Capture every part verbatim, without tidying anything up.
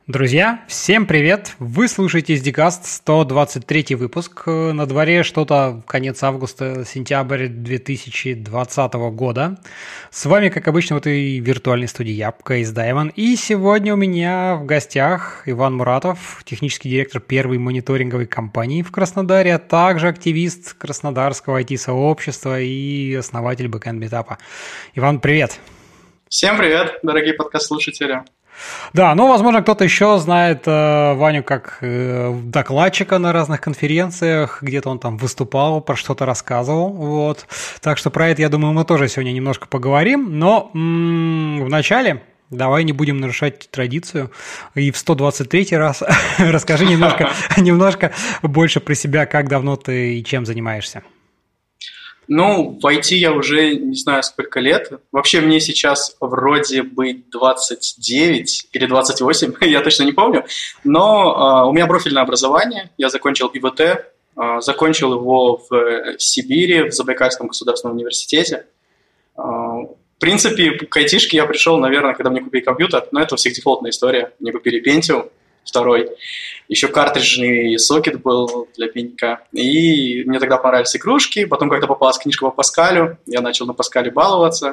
Друзья, всем привет! Вы слушаете SDCast, сто двадцать третий выпуск. На дворе что-то конец августа, сентябрь две тысячи двадцатого года. С вами, как обычно, в этой виртуальной студии я, Кейс Даймон. И сегодня у меня в гостях Иван Муратов, технический директор первой мониторинговой компании в Краснодаре, а также активист краснодарского ай ти-сообщества и основатель Backend Meetup. Иван, привет! Всем привет, дорогие подкаст-слушатели! Да, ну, возможно, кто-то еще знает э, Ваню как э, докладчика на разных конференциях, где-то он там выступал, про что-то рассказывал, вот. Так что про это, я думаю, мы тоже сегодня немножко поговорим, но м-м, вначале давай не будем нарушать традицию и в сто двадцать третий раз расскажи немножко, немножко больше про себя, как давно ты и чем занимаешься. Ну, в ай ти я уже не знаю сколько лет. Вообще мне сейчас вроде бы двадцать девять или двадцать восемь, я точно не помню. Но э, у меня профильное образование, я закончил и вэ тэ, э, закончил его в Сибири, в Забайкальском государственном университете. Э, в принципе, к айтишке я пришел, наверное, когда мне купили компьютер, но это у всех дефолтная история. Мне купили Pentium второй. Еще картриджный сокет был для пенька. И мне тогда понравились игрушки. Потом как-то попалась книжка по Паскалю. Я начал на Паскале баловаться.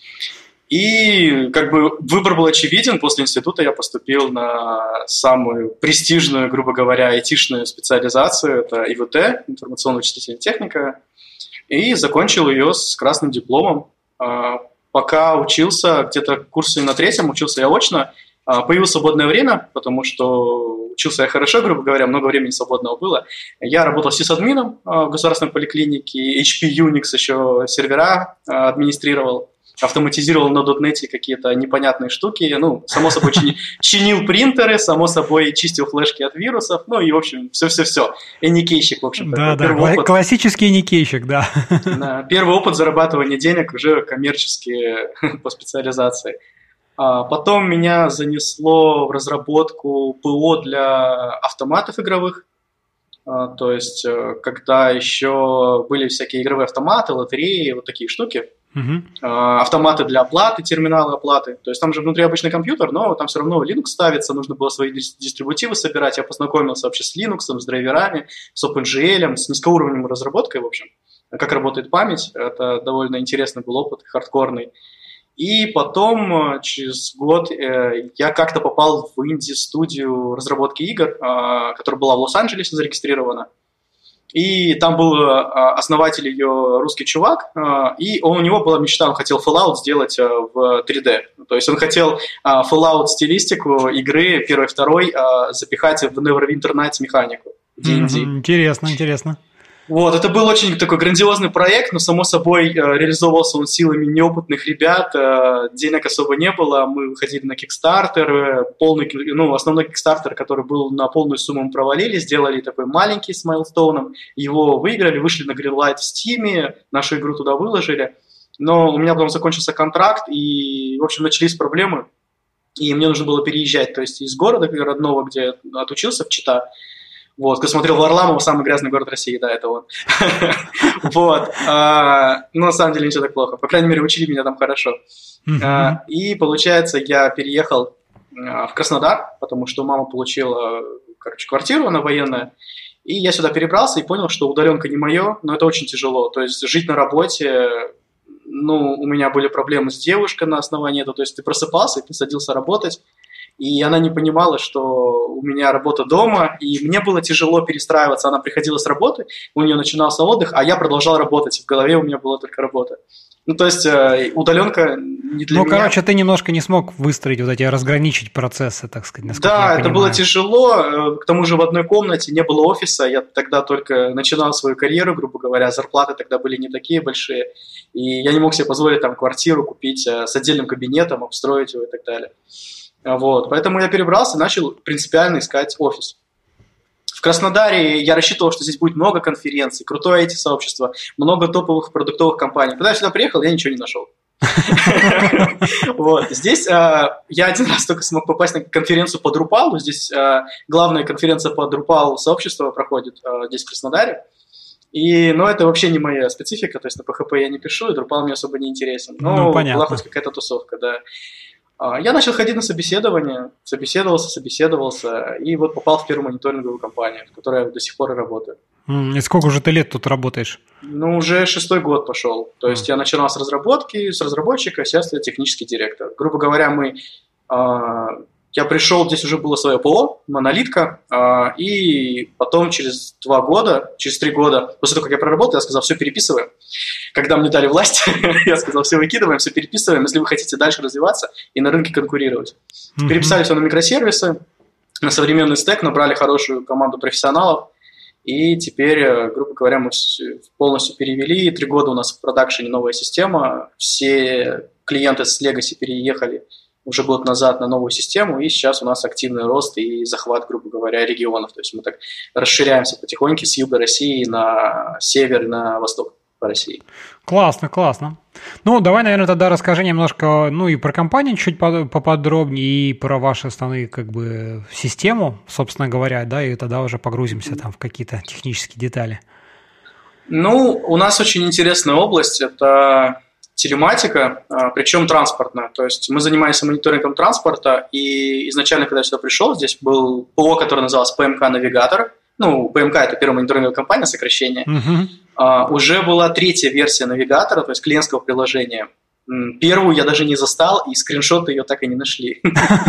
И как бы выбор был очевиден. После института я поступил на самую престижную, грубо говоря, айтишную специализацию. Это и вэ тэ, информационно-вычислительная техника. И закончил ее с красным дипломом. Пока учился, где-то в курсе на третьем, учился я очно. Появилось свободное время, потому что учился я хорошо, грубо говоря, много времени свободного было. Я работал сисадмином в государственной поликлинике, эйч пи Unix еще сервера администрировал, автоматизировал на дотнете какие-то непонятные штуки. Ну, само собой, чини, чинил принтеры, само собой, чистил флешки от вирусов. Ну и, в общем, все-все-все. Эникейщик, в общем. Да, да, кла- классический эникейщик, да. да. Первый опыт зарабатывания денег уже коммерчески по специализации. Потом меня занесло в разработку ПО для автоматов игровых, то есть когда еще были всякие игровые автоматы, лотереи, вот такие штуки, uh-huh. автоматы для оплаты, терминалы оплаты, то есть там же внутри обычный компьютер, но там все равно Linux ставится, нужно было свои дистрибутивы собирать, я познакомился вообще с Linux, с драйверами, с OpenGL, с низкоуровневой разработкой, в общем, как работает память, это довольно интересный был опыт, хардкорный. И потом, через год, я как-то попал в инди-студию разработки игр, которая была в Лос-Анджелесе зарегистрирована. И там был основатель ее русский чувак, и у него была мечта, он хотел Fallout сделать в три дэ. То есть он хотел Fallout-стилистику игры первой, второй запихать в Neverwinter Nights механику. ди энд ди. Интересно, интересно. Вот, это был очень такой грандиозный проект, но, само собой, реализовывался он силами неопытных ребят, денег особо не было, мы выходили на Kickstarter, полный, ну, основной Kickstarter, который был на полную сумму, мы провалили, сделали такой маленький с майлстоуном, его выиграли, вышли на Greenlight в Steam, нашу игру туда выложили, но у меня потом закончился контракт, и, в общем, начались проблемы, и мне нужно было переезжать, то есть из города родного, где я отучился, в Чита. Вот, кто смотрел Варламова, самый грязный город России, да, это он. Вот, но на самом деле ничего так плохо. По крайней мере, учили меня там хорошо. И, получается, я переехал в Краснодар, потому что мама получила, короче, квартиру, она военная. И я сюда перебрался и понял, что удаленка не мое, но это очень тяжело. То есть жить на работе, ну, у меня были проблемы с девушкой на основании этого. То есть ты просыпался, ты садился работать, и она не понимала, что у меня работа дома, и мне было тяжело перестраиваться. Она приходила с работы, у нее начинался отдых, а я продолжал работать, в голове у меня была только работа. Ну, то есть удаленка не для ну, меня. Ну, короче, ты немножко не смог выстроить вот эти, разграничить процессы, так сказать, насколько да, я это понимаю. было тяжело, к тому же в одной комнате не было офиса, я тогда только начинал свою карьеру, грубо говоря, зарплаты тогда были не такие большие, и я не мог себе позволить там квартиру купить с отдельным кабинетом, обстроить его и так далее. Вот, поэтому я перебрался и начал принципиально искать офис. В Краснодаре я рассчитывал, что здесь будет много конференций, крутое ай ти-сообщество, много топовых продуктовых компаний. Когда я сюда приехал, я ничего не нашел. Здесь я один раз только смог попасть на конференцию по Drupal. Здесь главная конференция по Drupal сообщества проходит здесь, в Краснодаре. И, но это вообще не моя специфика, то есть на пи эйч пи я не пишу, и Drupal мне особо не интересен. Но ну, была хоть какая-то тусовка, да. Я начал ходить на собеседование, собеседовался, собеседовался, и вот попал в первую мониторинговую компанию, в которой я до сих пор и работаю. И сколько же ты лет тут работаешь? Ну, уже шестой год пошел. То есть mm. я начинал с разработки, с разработчика, сейчас я технический директор. Грубо говоря, мы... Я пришел, здесь уже было свое ПО, монолитка, и потом через два года, через три года, после того, как я проработал, я сказал, все переписываем. Когда мне дали власть, я сказал, все выкидываем, все переписываем, если вы хотите дальше развиваться и на рынке конкурировать. Mm-hmm. Переписали все на микросервисы, на современный стек, набрали хорошую команду профессионалов, и теперь, грубо говоря, мы полностью перевели. Три года у нас в продакшене новая система, все клиенты с Legacy переехали уже год назад на новую систему, и сейчас у нас активный рост и захват, грубо говоря, регионов. То есть мы так расширяемся потихоньку с юга России на север и на восток по России. Классно, классно. Ну, давай, наверное, тогда расскажи немножко, ну, и про компанию чуть поподробнее, и про вашу основную, как бы, систему, собственно говоря, да, и тогда уже погрузимся там в какие-то технические детали. Ну, у нас очень интересная область, это... телематика, причем транспортная. То есть мы занимаемся мониторингом транспорта, и изначально, когда я сюда пришел, здесь был ПО, который назывался ПМК «Навигатор». Ну, ПМК – это первая мониторинговая компания, сокращение. Uh-huh. А, уже была третья версия «Навигатора», то есть клиентского приложения. Первую я даже не застал, и скриншоты ее так и не нашли.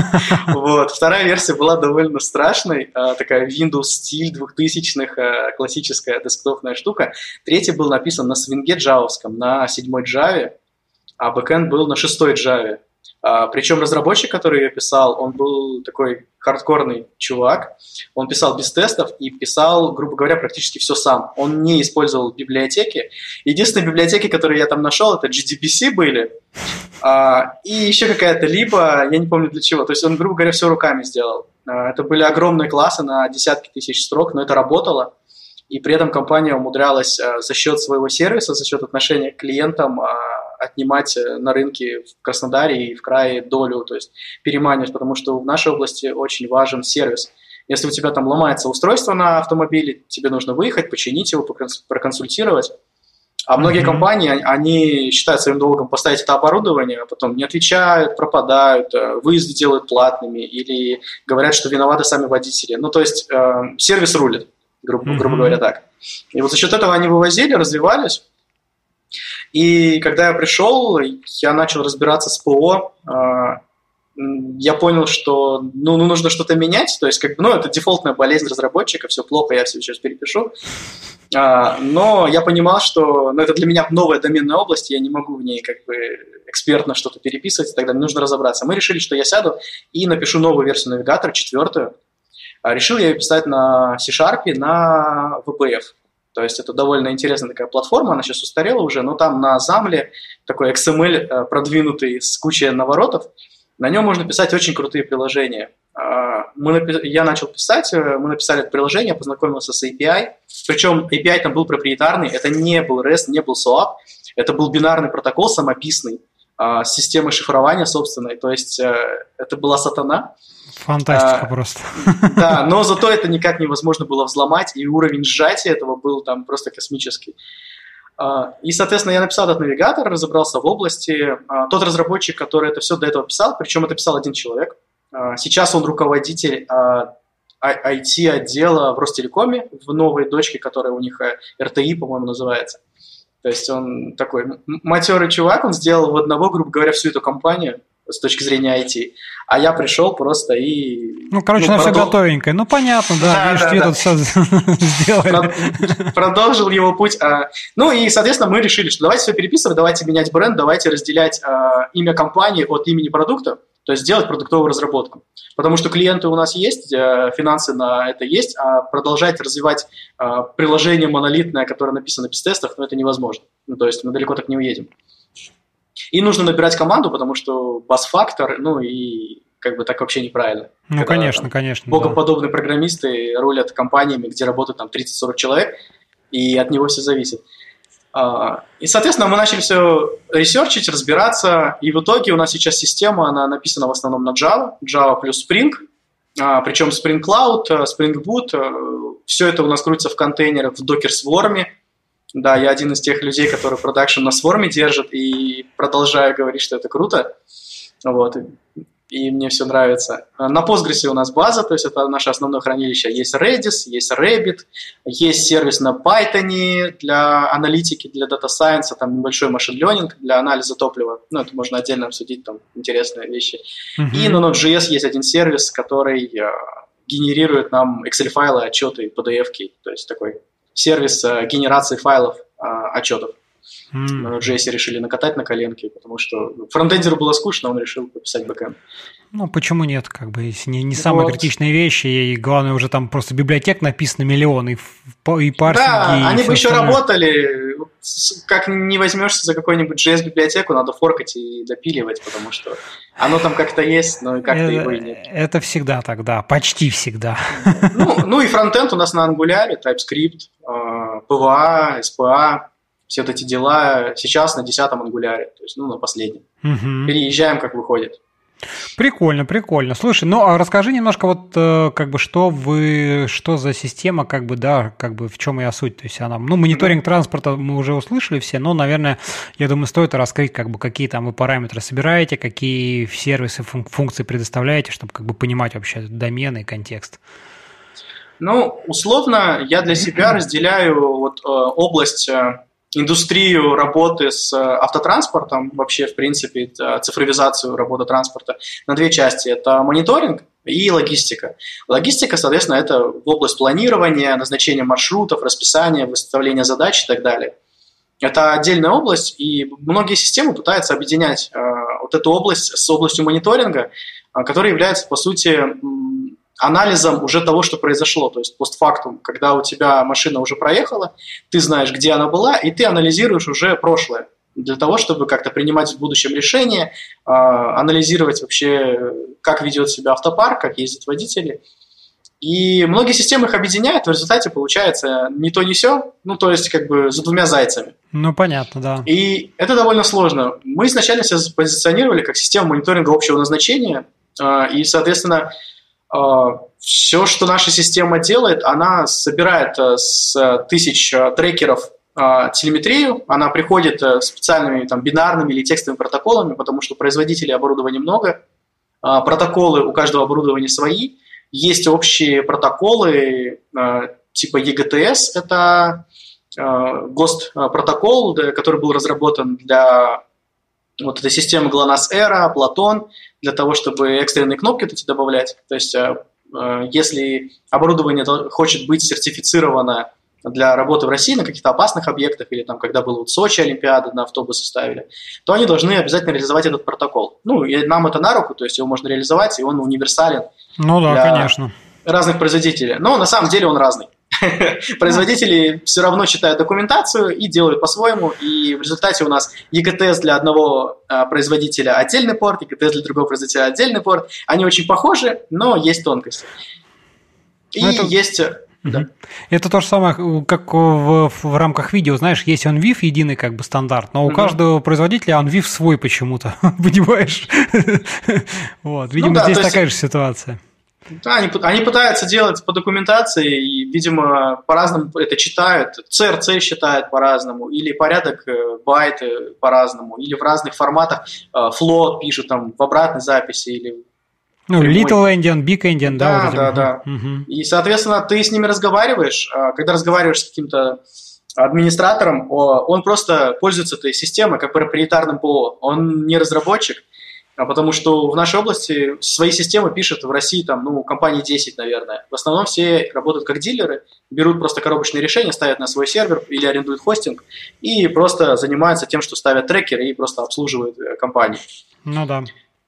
Вот. Вторая версия была довольно страшной, такая Windows-стиль двухтысячных, классическая десктопная штука. Третий был написан на свинге джавовском, на седьмой джаве, а бэкэнд был на шестой джаве. Причем разработчик, который ее писал, он был такой хардкорный чувак. Он писал без тестов и писал, грубо говоря, практически все сам. Он не использовал библиотеки. Единственные библиотеки, которые я там нашел, это джи ди би си были. А, и еще какая-то либо, я не помню для чего. То есть он, грубо говоря, все руками сделал. А, это были огромные классы на десятки тысяч строк, но это работало. И при этом компания умудрялась а, за счет своего сервиса, за счет отношения к клиентам а, отнимать на рынке в Краснодаре и в крае долю, то есть переманивать, потому что в нашей области очень важен сервис. Если у тебя там ломается устройство на автомобиле, тебе нужно выехать, починить его, проконсультировать. А многие mm-hmm. компании, они считают своим долгом поставить это оборудование, а потом не отвечают, пропадают, выезды делают платными или говорят, что виноваты сами водители. Ну, то есть э, сервис рулит, грубо, mm-hmm. грубо говоря, так. И вот за счет этого они вывозили, развивались. И когда я пришел, я начал разбираться с ПО, я понял, что ну, ну, нужно что-то менять, то есть как бы, ну, это дефолтная болезнь разработчика, все плохо, я все сейчас перепишу, но я понимал, что ну, это для меня новая доменная область, я не могу в ней как бы экспертно что-то переписывать, тогда мне нужно разобраться. Мы решили, что я сяду и напишу новую версию навигатора, четвертую. Решил я ее писать на C-Sharp, на ви пи эф. То есть это довольно интересная такая платформа, она сейчас устарела уже, но там на замле такой икс эм эль продвинутый с кучей наворотов, на нем можно писать очень крутые приложения. Мы напи- я начал писать, мы написали это приложение, познакомился с эй пи ай, причем эй пи ай там был проприетарный, это не был REST, не был SOAP, это был бинарный протокол самописный, с системой шифрования собственной, то есть это была сатана. Фантастика а, просто. Да, но зато это никак невозможно было взломать, и уровень сжатия этого был там просто космический. А, и, соответственно, я написал этот навигатор, разобрался в области. А, тот разработчик, который это все до этого писал, причем это писал один человек, а, сейчас он руководитель а, ай ти-отдела в Ростелекоме, в новой дочке, которая у них эр тэ и, по-моему, называется. То есть он такой матерый чувак, он сделал в одного, грубо говоря, всю эту компанию с точки зрения ай ти. А я пришел просто и... Ну, короче, ну, на продол... все готовенькое. Ну, понятно, да, да видишь, да, ты да. тут все сделали. Продолжил его путь. Ну, и, соответственно, мы решили, что давайте все переписывать, давайте менять бренд, давайте разделять имя компании от имени продукта, то есть сделать продуктовую разработку. Потому что клиенты у нас есть, финансы на это есть, а продолжать развивать приложение монолитное, которое написано без тестов, ну, это невозможно. Ну, то есть мы далеко так не уедем. И нужно набирать команду, потому что бас-фактор, ну и как бы так вообще неправильно. Ну, когда, конечно, там, конечно. Богоподобные да. программисты рулят компаниями, где работают там тридцать-сорок человек, и от него все зависит. И, соответственно, мы начали все ресерчить, разбираться, и в итоге у нас сейчас система, она написана в основном на Java, Java плюс Spring, причем Spring Cloud, Spring Boot, все это у нас крутится в контейнерах в Docker Swarm. Да, я один из тех людей, которые продакшн на Swarm держат, и продолжаю говорить, что это круто. Вот, и мне все нравится. На Postgres у нас база, то есть это наше основное хранилище. Есть Redis, есть Rabbit, есть сервис на Python для аналитики, для Data Science, там небольшой машин learning для анализа топлива. Ну, это можно отдельно обсудить, там интересные вещи. Mm-hmm. И на Node.js есть один сервис, который э, генерирует нам Excel-файлы, отчеты, пи ди эф-ки. То есть такой сервис э, генерации файлов, э, отчетов. Mm. На Node.js решили накатать на коленке, потому что фронтендеру было скучно, он решил пописать бэкэнд. Ну, почему нет? Как бы, если не, не самые вот. критичные вещи, и главное, уже там просто библиотек написано миллион, и, и парсинги. Да, и они бы еще остальное. Работали. Как не возьмешься за какую-нибудь джей эс-библиотеку, надо форкать и допиливать, потому что оно там как-то есть, но как-то это, его и нет. Это всегда тогда, почти всегда. Ну, ну и фронтенд у нас на Angular, TypeScript, пи ви эй, эс пи эй, все вот эти дела сейчас на десятом ангуляре, то есть, ну, на последнем. Угу. Переезжаем, как выходит. Прикольно, прикольно. Слушай, ну, а расскажи немножко вот, как бы, что вы, что за система, как бы, да, как бы, в чем ее суть, то есть она, ну, мониторинг транспорта мы уже услышали все, но, наверное, я думаю, стоит раскрыть, как бы, какие там вы параметры собираете, какие сервисы, функции предоставляете, чтобы, как бы, понимать вообще домен и контекст. Ну, условно, я для себя разделяю вот область... индустрию работы с автотранспортом, вообще, в принципе, цифровизацию работы транспорта на две части. Это мониторинг и логистика. Логистика, соответственно, это в область планирования, назначения маршрутов, расписания, выставления задач и так далее. Это отдельная область, и многие системы пытаются объединять э, вот эту область с областью мониторинга, э, которая является, по сути, анализом уже того, что произошло, то есть постфактум, когда у тебя машина уже проехала, ты знаешь, где она была, и ты анализируешь уже прошлое, для того, чтобы как-то принимать в будущем решения, э, анализировать вообще, как ведет себя автопарк, как ездят водители. И многие системы их объединяют, в результате получается не то, не сё, ну, то есть как бы за двумя зайцами. Ну, понятно, да. И это довольно сложно. Мы изначально себя позиционировали как систему мониторинга общего назначения, э, и, соответственно, все, что наша система делает, она собирает с тысяч трекеров телеметрию, она приходит специальными там, бинарными или текстовыми протоколами, потому что производителей оборудования много, протоколы у каждого оборудования свои, есть общие протоколы типа и джи ти эс, это ГОСТ-протокол, который был разработан для вот этой системы GLONASS, Era, Platon, для того, чтобы экстренные кнопки эти добавлять. То есть, если оборудование хочет быть сертифицировано для работы в России на каких-то опасных объектах, или там, когда было вот Сочи, Олимпиада, на автобусы ставили, то они должны обязательно реализовать этот протокол. Ну, и нам это на руку, то есть его можно реализовать, и он универсален. Ну да, для конечно. Разных производителей. Но на самом деле он разный. Производители все равно читают документацию и делают по-своему, и в результате у нас и джи ти эс для одного а, производителя отдельный порт, и джи ти эс для другого производителя отдельный порт. Они очень похожи, но есть тонкости. И это... есть... Да. Это то же самое, как в, в рамках видео, знаешь, есть OnVIF единый как бы стандарт, но у mm-hmm. каждого производителя OnVIF свой почему-то, понимаешь? Вот, видимо, ну, да, здесь такая есть... же ситуация. Да, они, они пытаются делать по документации, и, видимо, по-разному это читают. си ар си считают по-разному, или порядок байт по-разному, или в разных форматах float пишут там в обратной записи, или... Ну, прямой. Little Endian, Big Endian, да? Да, вот да, да. Угу. И, соответственно, ты с ними разговариваешь, когда разговариваешь с каким-то администратором, он просто пользуется этой системой как проприетарным ПО, он не разработчик, потому что в нашей области свои системы пишут в России, там, ну, компании десять, наверное. В основном все работают как дилеры, берут просто коробочные решения, ставят на свой сервер или арендуют хостинг, и просто занимаются тем, что ставят трекеры и просто обслуживают компании. Ну да.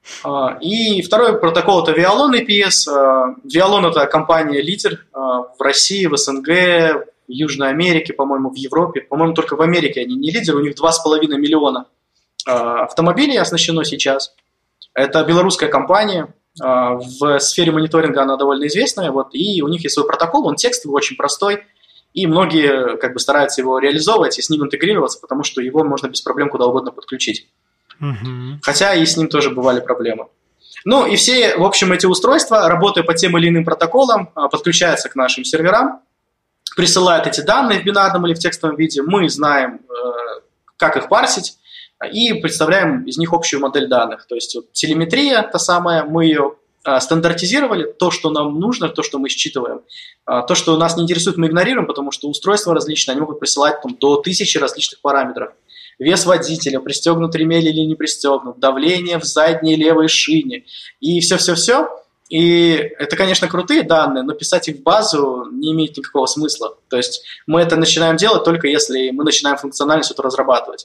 И второй протокол – это Vialon эй пи эс. Vialon – это компания-лидер в России, в СНГ, в Южной Америке, по-моему, в Европе. По-моему, только в Америке они не лидеры, у них два с половиной миллиона автомобилей оснащено сейчас. Это белорусская компания, в сфере мониторинга она довольно известная, вот, и у них есть свой протокол, он текстовый, очень простой, и многие как бы стараются его реализовывать и с ним интегрироваться, потому что его можно без проблем куда угодно подключить. Угу. Хотя и с ним тоже бывали проблемы. Ну и все, в общем, эти устройства, работая по тем или иным протоколам, подключаются к нашим серверам, присылают эти данные в бинарном или в текстовом виде, мы знаем, как их парсить, и представляем из них общую модель данных. То есть вот, телеметрия та самая, мы ее а, стандартизировали, то, что нам нужно, то, что мы считываем. А, то, что нас не интересует, мы игнорируем, потому что устройства различные, они могут присылать там, до тысячи различных параметров. Вес водителя, пристегнут ремень или не пристегнут, давление в задней левой шине и все-все-все. И это, конечно, крутые данные, но писать их в базу не имеет никакого смысла. То есть мы это начинаем делать только если мы начинаем функциональность эту разрабатывать.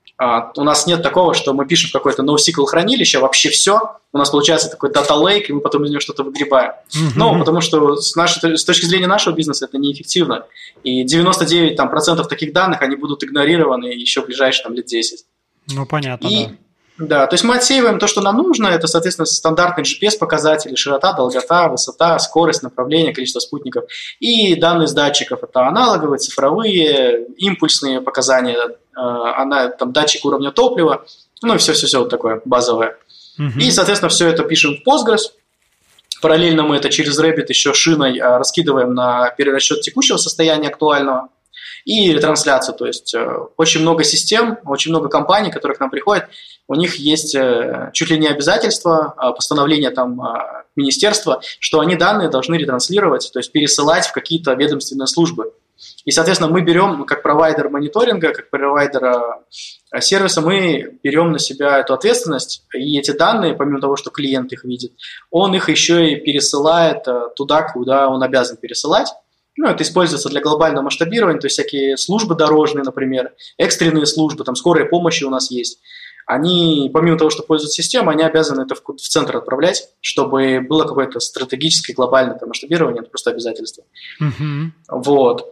А, у нас нет такого, что мы пишем в какое-то NoSQL хранилище, вообще все, у нас получается такой data lake, и мы потом из него что-то выгребаем. Mm-hmm. Ну, потому что с, нашей, с точки зрения нашего бизнеса это неэффективно. И девяносто девять там, процентов таких данных, они будут игнорированы еще в ближайшие там, лет десять. Ну, понятно, и, да. Да, то есть мы отсеиваем то, что нам нужно, это, соответственно, стандартные джи пи эс-показатели, широта, долгота, высота, скорость, направление, количество спутников. И данные с датчиков, это аналоговые, цифровые, импульсные показания, она, там, датчик уровня топлива, ну и все-все-все вот такое базовое. Uh-huh. И, соответственно, все это пишем в Postgres. Параллельно мы это через Rabbit еще шиной раскидываем на перерасчет текущего состояния актуального. И ретрансляцию, то есть э, очень много систем, очень много компаний, которые к нам приходят, у них есть э, чуть ли не обязательство, э, постановление там, э, министерства, что они данные должны ретранслировать, то есть пересылать в какие-то ведомственные службы. И, соответственно, мы берем, как провайдер мониторинга, как провайдер э, сервиса, мы берем на себя эту ответственность, и эти данные, помимо того, что клиент их видит, он их еще и пересылает э, туда, куда он обязан пересылать. Ну, это используется для глобального масштабирования, то есть всякие службы дорожные, например, экстренные службы, там скорая помощь у нас есть. Они, помимо того, что пользуются системой, они обязаны это в, в центр отправлять, чтобы было какое-то стратегическое глобальное там, масштабирование, это просто обязательство. Mm-hmm. Вот.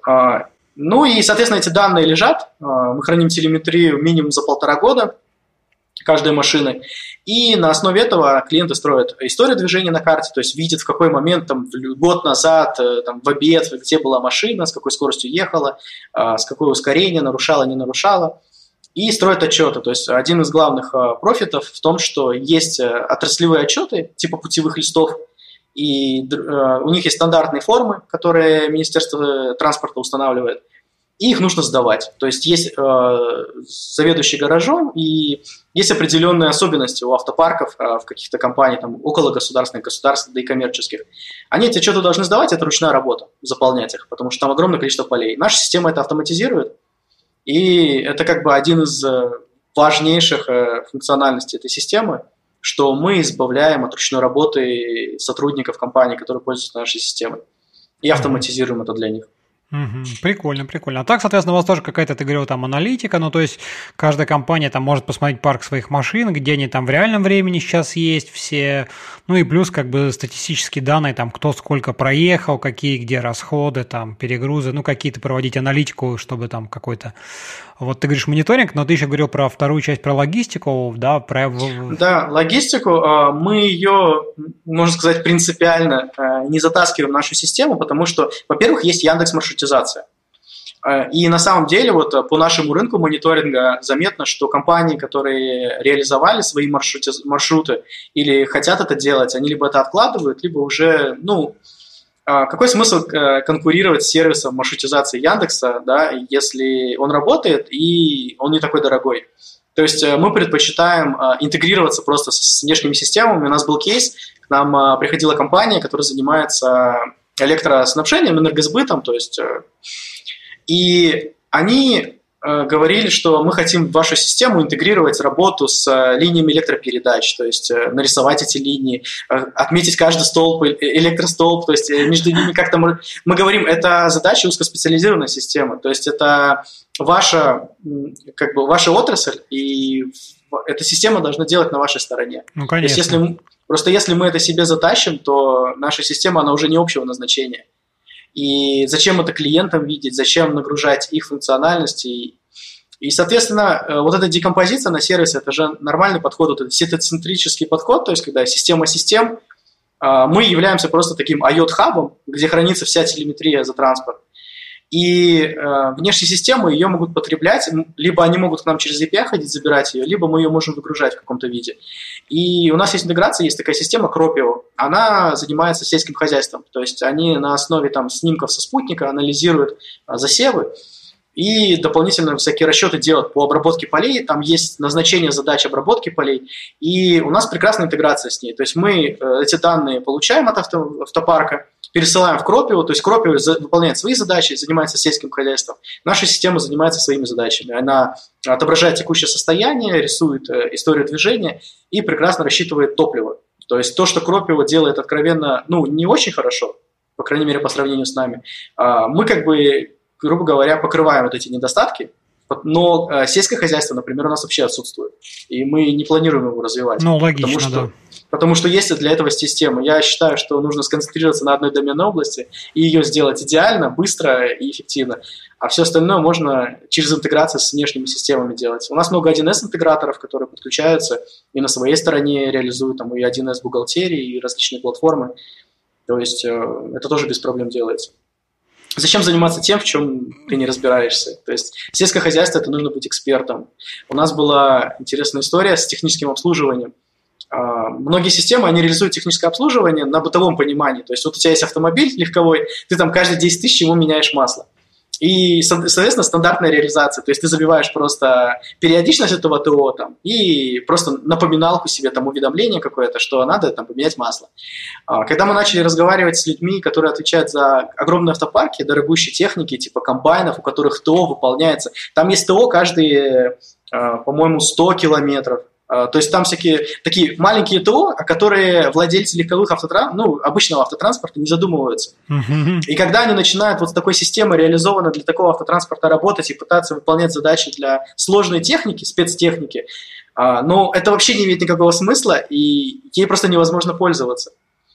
Ну и, соответственно, эти данные лежат, мы храним телеметрию минимум за полтора года каждой машины, и на основе этого клиенты строят историю движения на карте, то есть видят, в какой момент, там, год назад, там, в обед, где была машина, с какой скоростью ехала, с какое ускорение, нарушала, не нарушала, и строят отчеты. То есть один из главных профитов в том, что есть отраслевые отчеты типа путевых листов, и у них есть стандартные формы, которые Министерство транспорта устанавливает, и их нужно сдавать. То есть есть э, заведующий гаражом, и есть определенные особенности у автопарков, э, в каких-то компаниях, там, около государственных, государственных, да и коммерческих. Они эти отчеты должны сдавать, это ручная работа, заполнять их, потому что там огромное количество полей. Наша система это автоматизирует, и это как бы один из важнейших э, функциональностей этой системы, что мы избавляем от ручной работы сотрудников компаний, которые пользуются нашей системой, и автоматизируем это для них. Угу. Прикольно, прикольно. А так, соответственно, у вас тоже какая-то, ты говорил, там аналитика, ну то есть каждая компания там может посмотреть парк своих машин, где они там в реальном времени сейчас есть все, ну и плюс как бы статистические данные, там кто сколько проехал, какие где расходы, там перегрузы, ну какие-то проводить аналитику, чтобы там какой-то, вот ты говоришь мониторинг, но ты еще говорил про вторую часть, про логистику, да? Про... Да, логистику, мы ее, можно сказать, принципиально не затаскиваем в нашу систему, потому что, во-первых, есть Яндекс.Маршрутизация. И на самом деле вот по нашему рынку мониторинга заметно, что компании, которые реализовали свои маршруты, маршруты или хотят это делать, они либо это откладывают, либо уже, ну, какой смысл конкурировать с сервисом маршрутизации Яндекса, да, если он работает и он не такой дорогой. То есть мы предпочитаем интегрироваться просто с внешними системами. У нас был кейс, к нам приходила компания, которая занимается электроснабжением, энергосбытом, то есть, и они говорили, что мы хотим в вашу систему интегрировать работу с линиями электропередач, то есть нарисовать эти линии, отметить каждый столб, электростолб, то есть между ними как-то мы, мы говорим, это задача узкоспециализированной системы, то есть это ваша, как бы ваша отрасль, и эта система должна делать на вашей стороне. Ну, конечно. То есть если, просто если мы это себе затащим, то наша система, она уже не общего назначения. И зачем это клиентам видеть, зачем нагружать их функциональности. И, и, соответственно, вот эта декомпозиция на сервисе, это же нормальный подход, вот этот сетоцентрический подход, то есть когда система систем, мы являемся просто таким ай о ти-хабом, где хранится вся телеметрия за транспорт. И э, внешние системы ее могут потреблять, либо они могут к нам через эй пи ай ходить, забирать ее, либо мы ее можем выгружать в каком-то виде. И у нас есть интеграция, есть такая система Cropio, она занимается сельским хозяйством, то есть они на основе там, снимков со спутника анализируют а, засевы и дополнительно всякие расчеты делать по обработке полей. Там есть назначение задач обработки полей, и у нас прекрасная интеграция с ней. То есть мы эти данные получаем от авто, автопарка, пересылаем в Кропио, то есть Кропио выполняет свои задачи, занимается сельским хозяйством. Наша система занимается своими задачами. Она отображает текущее состояние, рисует историю движения и прекрасно рассчитывает топливо. То есть то, что Кропио делает откровенно, ну, не очень хорошо, по крайней мере, по сравнению с нами, мы как бы, грубо говоря, покрываем вот эти недостатки, но сельское хозяйство, например, у нас вообще отсутствует, и мы не планируем его развивать. Ну, логично, потому что, да. Потому что есть для этого система. Я считаю, что нужно сконцентрироваться на одной доменной области и ее сделать идеально, быстро и эффективно. А все остальное можно через интеграцию с внешними системами делать. У нас много один эс интеграторов, которые подключаются и на своей стороне реализуют там, и один эс бухгалтерии, и различные платформы. То есть это тоже без проблем делается. Зачем заниматься тем, в чем ты не разбираешься? То есть сельское хозяйство – это нужно быть экспертом. У нас была интересная история с техническим обслуживанием. Многие системы, они реализуют техническое обслуживание на бытовом понимании. То есть вот у тебя есть автомобиль легковой, ты там каждые десять тысяч ему меняешь масло. И, соответственно, стандартная реализация. То есть ты забиваешь просто периодичность этого ТО там, и просто напоминалку себе, там, уведомление какое-то, что надо там, поменять масло. Когда мы начали разговаривать с людьми, которые отвечают за огромные автопарки, дорогущие техники, типа комбайнов, у которых ТО выполняется, там есть ТО каждые, по-моему, сто километров. То есть там всякие такие маленькие ТО, которые владельцы легковых автотранспорта, ну, обычного автотранспорта не задумываются. Uh-huh. И когда они начинают вот с такой системой реализованно для такого автотранспорта работать и пытаться выполнять задачи для сложной техники, спецтехники, ну, это вообще не имеет никакого смысла, и ей просто невозможно пользоваться.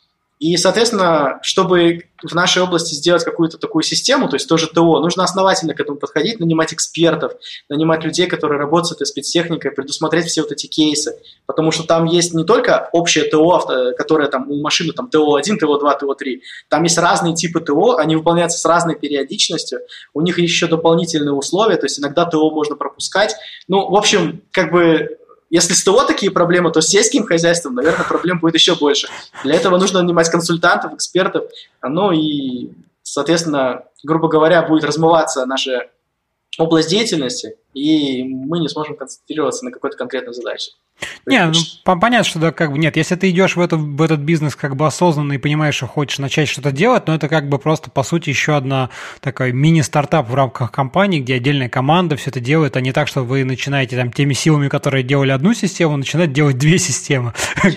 И, соответственно, чтобы в нашей области сделать какую-то такую систему, то есть тоже ТО, нужно основательно к этому подходить, нанимать экспертов, нанимать людей, которые работают с этой спецтехникой, предусмотреть все вот эти кейсы, потому что там есть не только общее ТО, которое там у машины там ТО один, ТО два, ТО три, там есть разные типы ТО, они выполняются с разной периодичностью, у них еще дополнительные условия, то есть иногда ТО можно пропускать. Ну, в общем, как бы... Если с ТО такие проблемы, то с сельским хозяйством, наверное, проблем будет еще больше. Для этого нужно нанимать консультантов, экспертов, ну и, соответственно, грубо говоря, будет размываться наша область деятельности, и мы не сможем концентрироваться на какой-то конкретной задаче. Не, ну, понятно, что да, как бы нет, если ты идешь в, это, в этот бизнес как бы осознанно и понимаешь, что хочешь начать что-то делать, но это как бы просто, по сути, еще одна такая мини-стартап в рамках компании, где отдельная команда все это делает, а не так, что вы начинаете там теми силами, которые делали одну систему, начинать делать две системы.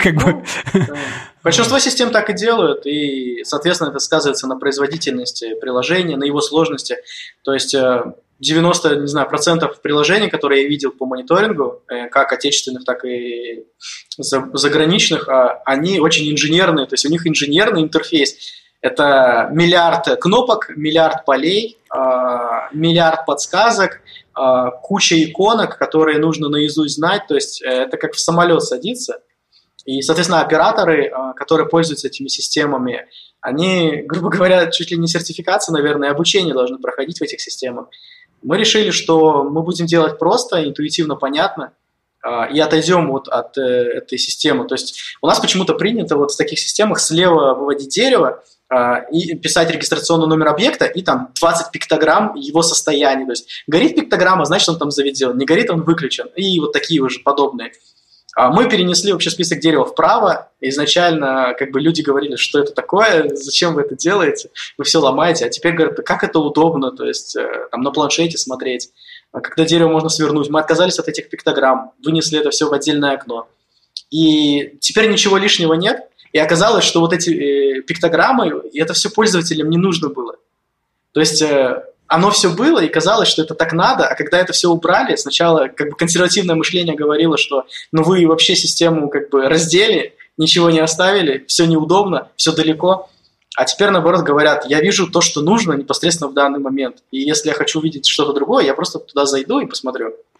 Большинство систем так и делают, и, соответственно, это сказывается на производительности приложения, на его сложности. То есть девяносто, не знаю, процентов приложений, которые я видел по мониторингу, как отечественных, так и заграничных, они очень инженерные, то есть у них инженерный интерфейс. Это миллиард кнопок, миллиард полей, миллиард подсказок, куча иконок, которые нужно наизусть знать, то есть это как в самолет садиться. И, соответственно, операторы, которые пользуются этими системами, они, грубо говоря, чуть ли не сертификация, наверное, обучение должны проходить в этих системах. Мы решили, что мы будем делать просто, интуитивно, понятно, и отойдем вот от этой системы. То есть у нас почему-то принято вот в таких системах слева выводить дерево и писать регистрационный номер объекта и там двадцать пиктограмм его состояния. То есть горит пиктограмма, значит, он там заведен, не горит, он выключен. И вот такие уже подобные. Мы перенесли вообще список дерева вправо. Изначально как бы люди говорили, что это такое, зачем вы это делаете, вы все ломаете. А теперь говорят, как это удобно, то есть там на планшете смотреть, когда дерево можно свернуть. Мы отказались от этих пиктограмм, вынесли это все в отдельное окно. И теперь ничего лишнего нет. И оказалось, что вот эти э, пиктограммы, это все пользователям не нужно было. То есть э, оно все было, и казалось, что это так надо, а когда это все убрали, сначала как бы консервативное мышление говорило, что ну вы вообще систему как бы раздели, ничего не оставили, все неудобно, все далеко. А теперь, наоборот, говорят, я вижу то, что нужно непосредственно в данный момент. И если я хочу увидеть что-то другое, я просто туда зайду и посмотрю.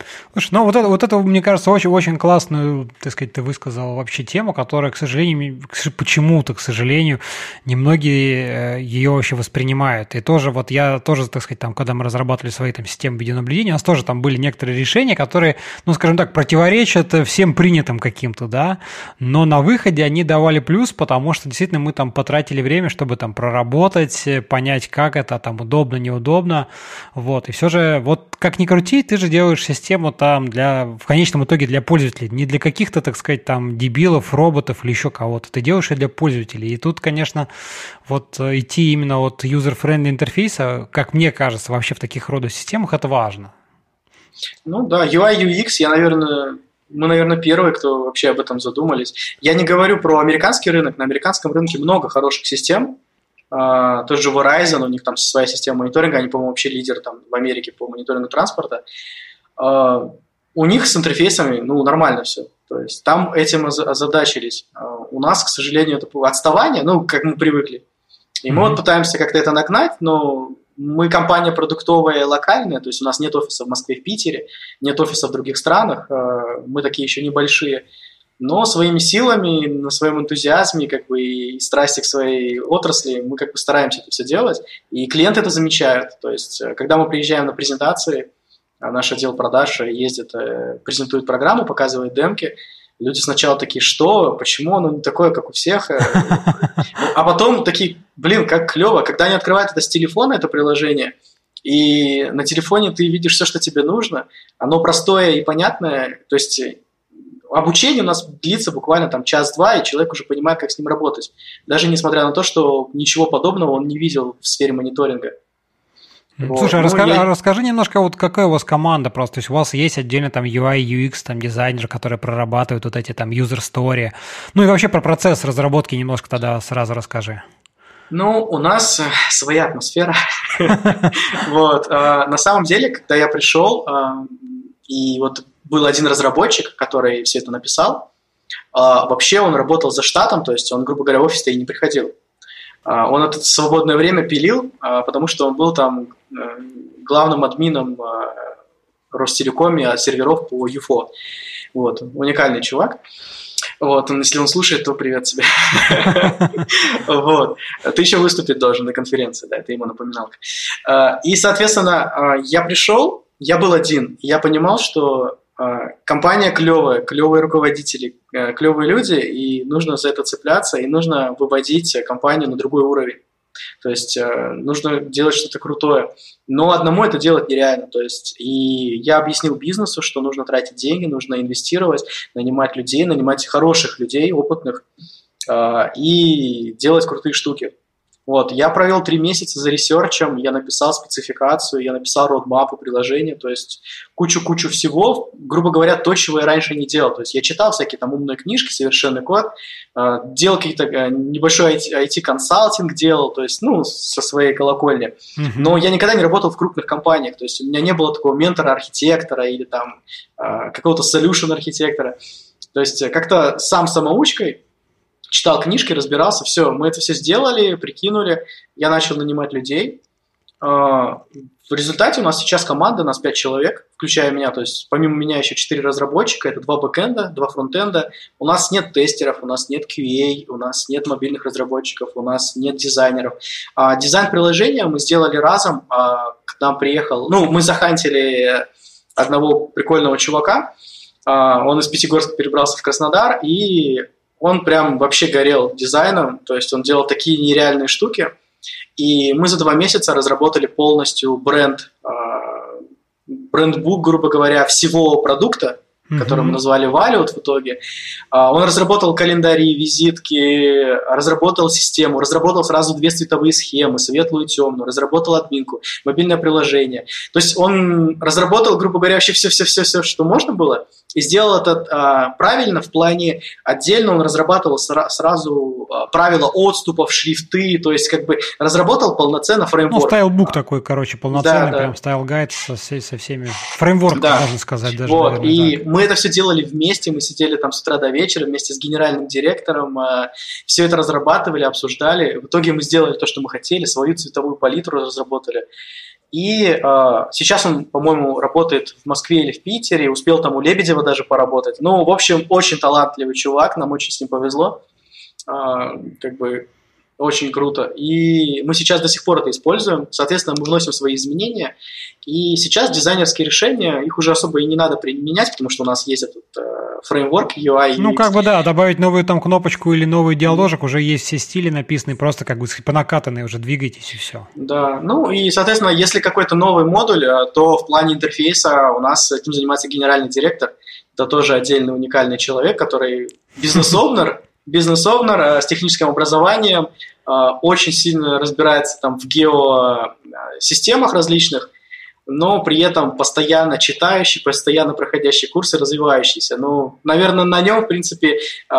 Слушай, ну вот это, вот это, мне кажется, очень-очень классную, так сказать, ты высказал вообще тему, которая, к сожалению, почему-то, к сожалению, немногие ее вообще воспринимают. И тоже вот я тоже, так сказать, там, когда мы разрабатывали свои там системы видеонаблюдения, у нас тоже там были некоторые решения, которые, ну, скажем так, противоречат всем принятым каким-то, да, но на выходе они давали плюс, потому что действительно мы там потратили время, чтобы там проработать, понять, как это там удобно, неудобно, вот. И все же, вот как ни крути, ты же делаешь систему там для, в конечном итоге для пользователей, не для каких-то, так сказать, там дебилов, роботов или еще кого-то. Ты делаешь это для пользователей. И тут, конечно, вот идти именно от user-friendly интерфейса, как мне кажется, вообще в таких рода системах это важно. Ну да, ю ай, ю экс, я, наверное, мы, наверное, первые, кто вообще об этом задумались. Я не говорю про американский рынок. На американском рынке много хороших систем. Uh, тот же Verizon, у них там своя система мониторинга, они, по-моему, вообще лидер там в Америке по мониторингу транспорта. Uh, у них с интерфейсами, ну, нормально все. То есть там этим озадачились. Uh, у нас, к сожалению, это отставание, ну, как мы привыкли. И mm-hmm. мы вот пытаемся как-то это нагнать, но мы компания продуктовая и локальная, то есть у нас нет офиса в Москве, в Питере, нет офиса в других странах, uh, мы такие еще небольшие. Но своими силами, на своем энтузиазме как бы, и страсти к своей отрасли мы как бы стараемся это все делать, и клиенты это замечают. То есть, когда мы приезжаем на презентации, наш отдел продаж ездит, презентует программу, показывает демки, люди сначала такие, что, почему оно не такое, как у всех? А потом такие, блин, как клево, когда они открывают это с телефона, это приложение, и на телефоне ты видишь все, что тебе нужно, оно простое и понятное, то есть... Обучение у нас длится буквально там час-два, и человек уже понимает, как с ним работать. Даже несмотря на то, что ничего подобного он не видел в сфере мониторинга. Вот. Слушай, ну, расскажи, я... расскажи немножко, вот какая у вас команда просто. То есть у вас есть отдельно там ю ай, ю экс, там дизайнеры, которые прорабатывают вот эти там user story. Ну и вообще про процесс разработки немножко тогда сразу расскажи. Ну, у нас своя атмосфера. Вот. На самом деле, когда я пришел, и вот был один разработчик, который все это написал. А, вообще он работал за штатом, то есть он, грубо говоря, в офис-то и не приходил. А, он это свободное время пилил, а, потому что он был там а, главным админом а, Ростелекоме а, серверов по ю эф о. Вот, уникальный чувак. Вот, он, если он слушает, то привет тебе. Вот. Ты еще выступить должен на конференции, да, это ему напоминалка. И, соответственно, я пришел, я был один, я понимал, что компания клевая, клевые руководители, клевые люди, и нужно за это цепляться, и нужно выводить компанию на другой уровень. То есть нужно делать что-то крутое. Но одному это делать нереально. То есть, и я объяснил бизнесу, что нужно тратить деньги, нужно инвестировать, нанимать людей, нанимать хороших людей, опытных, и делать крутые штуки. Вот, я провел три месяца за ресерчем, я написал спецификацию, я написал родмапу приложения, то есть кучу-кучу всего, грубо говоря, то, чего я раньше не делал. То есть я читал всякие там умные книжки, совершенный код, делал какие-то небольшой ай ти-консалтинг делал, то есть, ну, со своей колокольни. Mm-hmm. Но я никогда не работал в крупных компаниях, то есть у меня не было такого ментора-архитектора или там какого-то solution-архитектора. То есть как-то сам самоучкой читал книжки, разбирался, все, мы это все сделали, прикинули, я начал нанимать людей. В результате у нас сейчас команда, у нас пять человек, включая меня, то есть помимо меня еще четыре разработчика, это два бэкэнда, два фронтенда. У нас нет тестеров, у нас нет кью эй, у нас нет мобильных разработчиков, у нас нет дизайнеров. Дизайн приложения мы сделали разом, к нам приехал, ну, мы захантили одного прикольного чувака, он из Пятигорска перебрался в Краснодар, и он прям вообще горел дизайном, то есть он делал такие нереальные штуки. И мы за два месяца разработали полностью бренд, брендбук, грубо говоря, всего продукта, mm-hmm. который мы назвали Valued в итоге. Он разработал календари, визитки, разработал систему, разработал сразу две цветовые схемы, светлую и темную, разработал админку, мобильное приложение. То есть он разработал, грубо говоря, вообще все-все-все, что можно было, и сделал это а, правильно в плане, отдельно он разрабатывал сра- сразу а, правила отступов, шрифты, то есть как бы разработал полноценно фреймворк. Ну, стайлбук а, такой, короче, полноценный, да, прям да. стайл-гайд со, со всеми, фреймворк, да. можно сказать даже. Вот, наверное, и так. мы это все делали вместе, мы сидели там с утра до вечера вместе с генеральным директором, а, все это разрабатывали, обсуждали, в итоге мы сделали то, что мы хотели, свою цветовую палитру разработали. И э, сейчас он, по-моему, работает в Москве или в Питере, успел там у Лебедева даже поработать. Ну, в общем, очень талантливый чувак, нам очень с ним повезло. Э, как бы очень круто. И мы сейчас до сих пор это используем. Соответственно, мы вносим свои изменения. И сейчас дизайнерские решения, их уже особо и не надо применять, потому что у нас есть этот э, фреймворк ю ай. Ну, как бы да, добавить новую там кнопочку или новый диаложик, уже есть все стили написаны, просто как бы по накатанной уже двигайтесь и все. Да, ну и, соответственно, если какой-то новый модуль, то в плане интерфейса у нас этим занимается генеральный директор. Это тоже отдельный уникальный человек, который бизнес-овнер, бизнес-овнер с техническим образованием, очень сильно разбирается там в геосистемах различных, но при этом постоянно читающий, постоянно проходящий курсы, развивающийся. Ну, наверное, на нем, в принципе,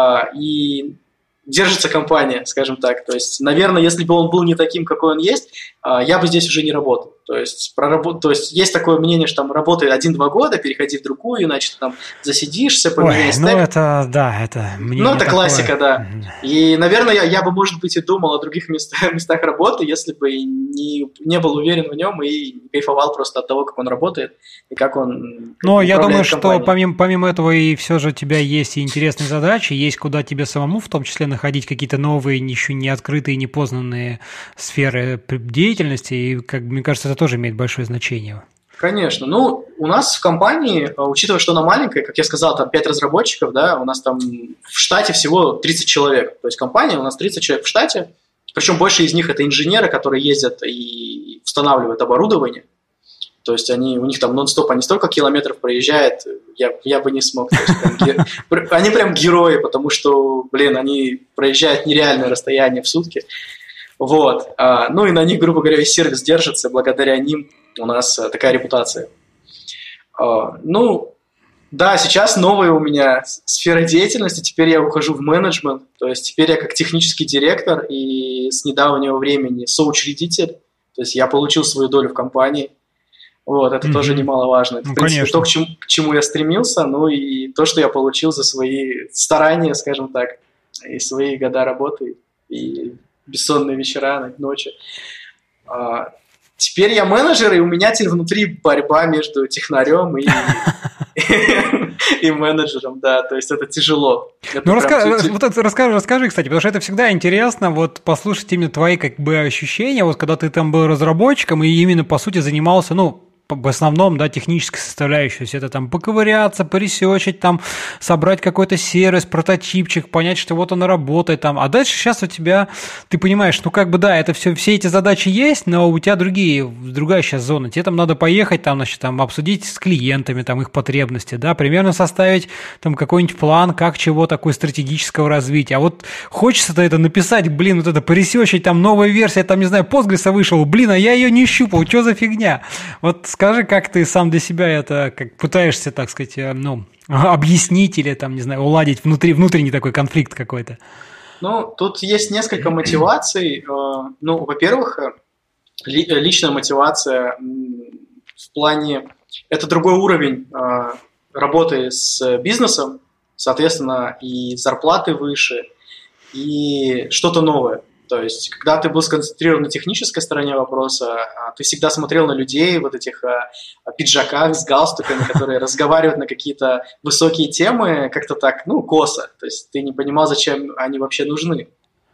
и держится компания, скажем так. То есть, наверное, если бы он был не таким, какой он есть, я бы здесь уже не работал. То есть, проработ... То есть есть такое мнение, что там работай один-два года, переходи в другую, иначе там засидишься, поменяй стек. Ну, это, да, это мнение Ну, это такое. Классика, да. И, наверное, я, я бы, может быть, и думал о других местах, местах работы, если бы не, не был уверен в нем и не кайфовал просто от того, как он работает и как он Но я думаю, компанией. что помимо, помимо этого и все же у тебя есть и интересные задачи, есть куда тебе самому в том числе находить какие-то новые, еще не открытые, не познанные сферы деятельности, и, как мне кажется, это тоже имеет большое значение. Конечно. Ну, у нас в компании, учитывая, что она маленькая, как я сказал, там пять разработчиков, да, у нас там в штате всего тридцать человек. То есть компания, у нас тридцать человек в штате, причем больше из них это инженеры, которые ездят и устанавливают оборудование. То есть они, у них там нон-стоп, они столько километров проезжают, я, я бы не смог. То есть, прям, ге... Они прям герои, потому что, блин, они проезжают нереальное расстояние в сутки. Вот. А, ну и на них, грубо говоря, весь сервис держится, благодаря ним у нас а, такая репутация. А, ну, да, сейчас новая у меня сфера деятельности, теперь я ухожу в менеджмент, то есть теперь я как технический директор и с недавнего времени соучредитель, то есть я получил свою долю в компании. Вот, это mm-hmm. тоже немаловажно. Это, ну, в принципе, конечно. То, к чему, к чему я стремился, ну и то, что я получил за свои старания, скажем так, и свои года работы, и бессонные вечера, ночи. А, теперь я менеджер, и у меня теперь внутри борьба между технарем и, и менеджером, да, то есть это тяжело. Это ну, раска... вот это, расскажи, расскажи, кстати, потому что это всегда интересно, вот послушать именно твои как бы ощущения, вот когда ты там был разработчиком и именно, по сути, занимался, ну, в основном, да, технической составляющей, то есть это там поковыряться, поресечить, там, собрать какой-то сервис, прототипчик, понять, что вот он работает там, а дальше сейчас у тебя, ты понимаешь, ну, как бы, да, это все, все эти задачи есть, но у тебя другие, другая сейчас зона, тебе там надо поехать, там, значит, там, обсудить с клиентами, там, их потребности, да, примерно составить, там, какой-нибудь план, как чего такое стратегического развития, а вот хочется-то это написать, блин, вот это поресечить, там, новая версия, там, не знаю, Postgres вышел, блин, а я ее не щупал, что за фигня, вот скажи, как ты сам для себя это как пытаешься, так сказать, ну, объяснить или, там, не знаю, уладить внутри, внутренний такой конфликт какой-то? Ну, тут есть несколько мотиваций. Ну, во-первых, личная мотивация в плане... Это другой уровень работы с бизнесом, соответственно, и зарплаты выше, и что-то новое. То есть, когда ты был сконцентрирован на технической стороне вопроса, ты всегда смотрел на людей, вот этих пиджаках с галстуками, которые разговаривают на какие-то высокие темы, как-то так, ну, косо. То есть, ты не понимал, зачем они вообще нужны.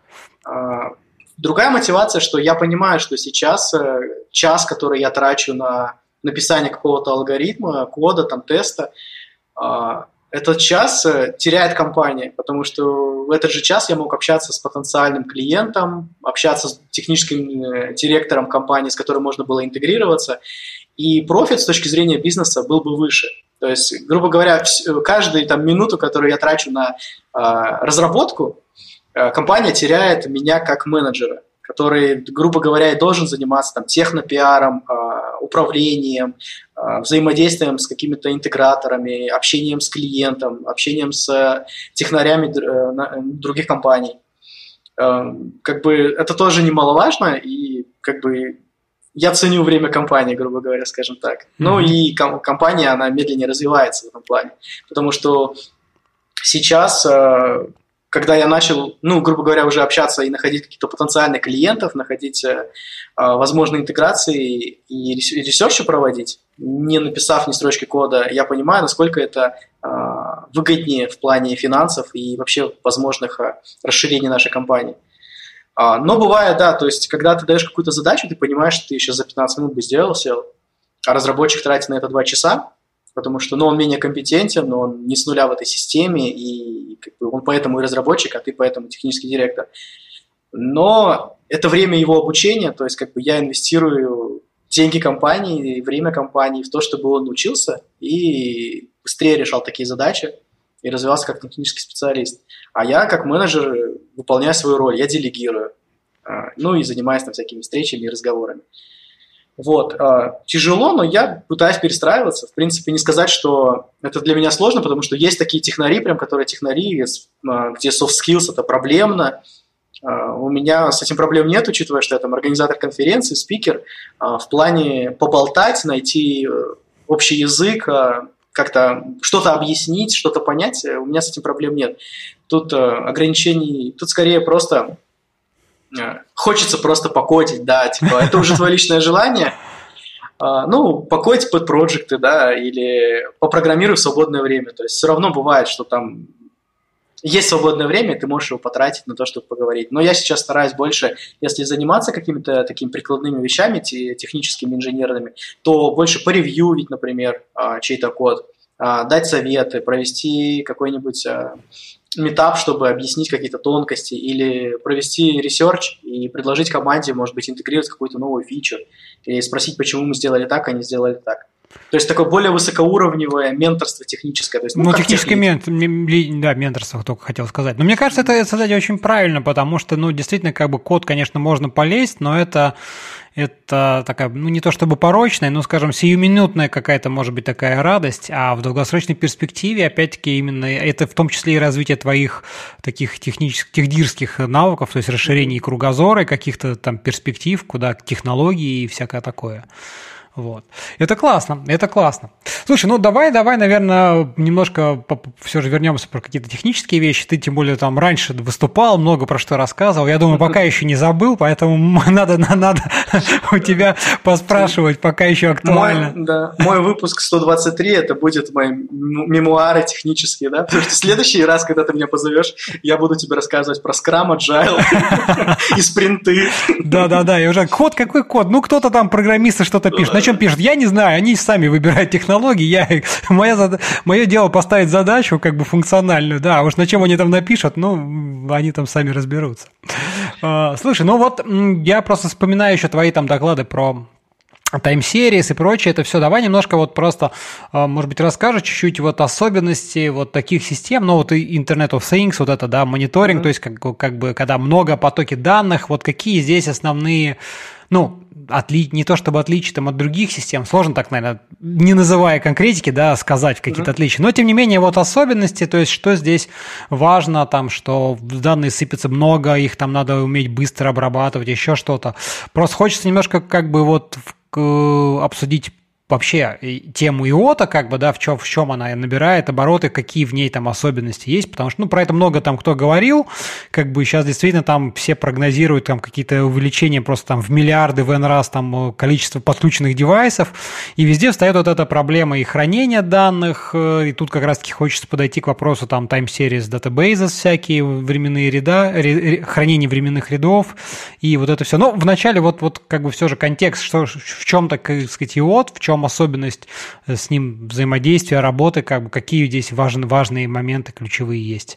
Другая мотивация, что я понимаю, что сейчас час, который я трачу на написание какого-то алгоритма, кода, там, теста, этот час теряет компания, потому что в этот же час я мог общаться с потенциальным клиентом, общаться с техническим директором компании, с которым можно было интегрироваться, и профит с точки зрения бизнеса был бы выше. То есть, грубо говоря, каждую там, минуту, которую я трачу на э, разработку, э, компания теряет меня как менеджера, который, грубо говоря, и должен заниматься там, технопиаром, э, управлением, э, взаимодействием с какими-то интеграторами, общением с клиентом, общением с технарями э, других компаний. Э, как бы это тоже немаловажно, и как бы я ценю время компании, грубо говоря, скажем так. Mm-hmm. Ну и ком- компания, она медленнее развивается в этом плане, потому что сейчас... Э, когда я начал, ну, грубо говоря, уже общаться и находить каких-то потенциальных клиентов, находить э, возможные интеграции и ресерчи проводить, не написав ни строчки кода, я понимаю, насколько это э, выгоднее в плане финансов и вообще возможных э, расширений нашей компании. А, но бывает, да, то есть, когда ты даешь какую-то задачу, ты понимаешь, что ты еще за пятнадцать минут бы сделал, сел, а разработчик тратит на это два часа, потому что, ну, он менее компетентен, но он не с нуля в этой системе, и как бы, он поэтому и разработчик, а ты поэтому технический директор. Но это время его обучения, то есть как бы я инвестирую деньги компании, время компании в то, чтобы он учился и быстрее решал такие задачи и развивался как технический специалист. А я как менеджер выполняю свою роль, я делегирую, ну и занимаюсь там всякими встречами и разговорами. Вот. Тяжело, но я пытаюсь перестраиваться. В принципе, не сказать, что это для меня сложно, потому что есть такие технари, прям, которые технари, где soft skills это проблемно. У меня с этим проблем нет, учитывая, что я там организатор конференции, спикер. В плане поболтать, найти общий язык, как-то что-то объяснить, что-то понять, у меня с этим проблем нет. Тут ограничений, тут скорее просто... Хочется просто покодить, да, типа, это уже твое личное желание. Ну, покодить под проекты, да, или попрограммируй в свободное время. То есть все равно бывает, что там есть свободное время, ты можешь его потратить на то, чтобы поговорить. Но я сейчас стараюсь больше, если заниматься какими-то такими прикладными вещами, техническими, инженерными, то больше поревьювить, например, чей-то код, дать советы, провести какой-нибудь митап, чтобы объяснить какие-то тонкости, или провести ресерч и предложить команде, может быть, интегрировать какую-то новую фичу, или спросить, почему мы сделали так, а не сделали так. То есть такое более высокоуровневое менторство техническое. То есть, ну, ну техническое мен... да, менторство только хотел сказать. Но мне кажется, это, кстати, очень правильно, потому что, ну, действительно, как бы код, конечно, можно полезть, но это, это такая, ну, не то чтобы порочная, но, скажем, сиюминутная какая-то, может быть, такая радость, а в долгосрочной перспективе, опять-таки, именно это в том числе и развитие твоих таких технических, техдирских навыков, то есть расширение кругозора, каких-то там перспектив, куда технологии и всякое такое. Вот. Это классно, это классно. Слушай, ну давай, давай, наверное, немножко все же вернемся про какие-то технические вещи. Ты, тем более, там раньше выступал, много про что рассказывал. Я думаю, пока еще не забыл, поэтому надо, надо у тебя поспрашивать, пока еще актуально. Мой, да, мой выпуск сто двадцать три, это будет мои мемуары технические, да? Потому что в следующий раз, когда ты меня позовешь, я буду тебе рассказывать про Scrum, Agile и спринты. Да-да-да, и уже код, какой код? Ну, кто-то там, программисты, что-то пишет. На чем пишут? Я не знаю, они сами выбирают технологии, я, моя зад... мое дело поставить задачу как бы функциональную, да, а уж на чем они там напишут, ну, они там сами разберутся. Слушай, ну вот я просто вспоминаю еще твои там доклады про тайм-сериес и прочее, это все. Давай немножко вот просто, может быть, расскажешь чуть-чуть вот особенности вот таких систем, ну вот Internet of Things, вот это, да, мониторинг, mm-hmm. то есть как, как бы когда много потоки данных, вот какие здесь основные, ну, отли... не то чтобы отличия там от других систем, сложно так, наверное, не называя конкретики, да, сказать какие-то mm-hmm. отличия, но тем не менее вот особенности, то есть что здесь важно, там, что данные сыпятся много, их там надо уметь быстро обрабатывать, еще что-то. Просто хочется немножко как бы вот обсудить вообще тему ИОТа, как бы, да, в чем, в чем она набирает обороты, какие в ней там особенности есть, потому что, ну, про это много там кто говорил, как бы сейчас действительно там все прогнозируют там какие-то увеличения просто там в миллиарды в N раз там количество подключенных девайсов, и везде встает вот эта проблема и хранения данных, и тут как раз-таки хочется подойти к вопросу там time series databases всякие, временные ряда, ре, хранение временных рядов, и вот это все. Но вначале вот, вот как бы все же контекст, что, в чем, так сказать, ИОТ, в чем особенность с ним взаимодействия, работы, как бы, какие здесь важны, важные моменты ключевые есть?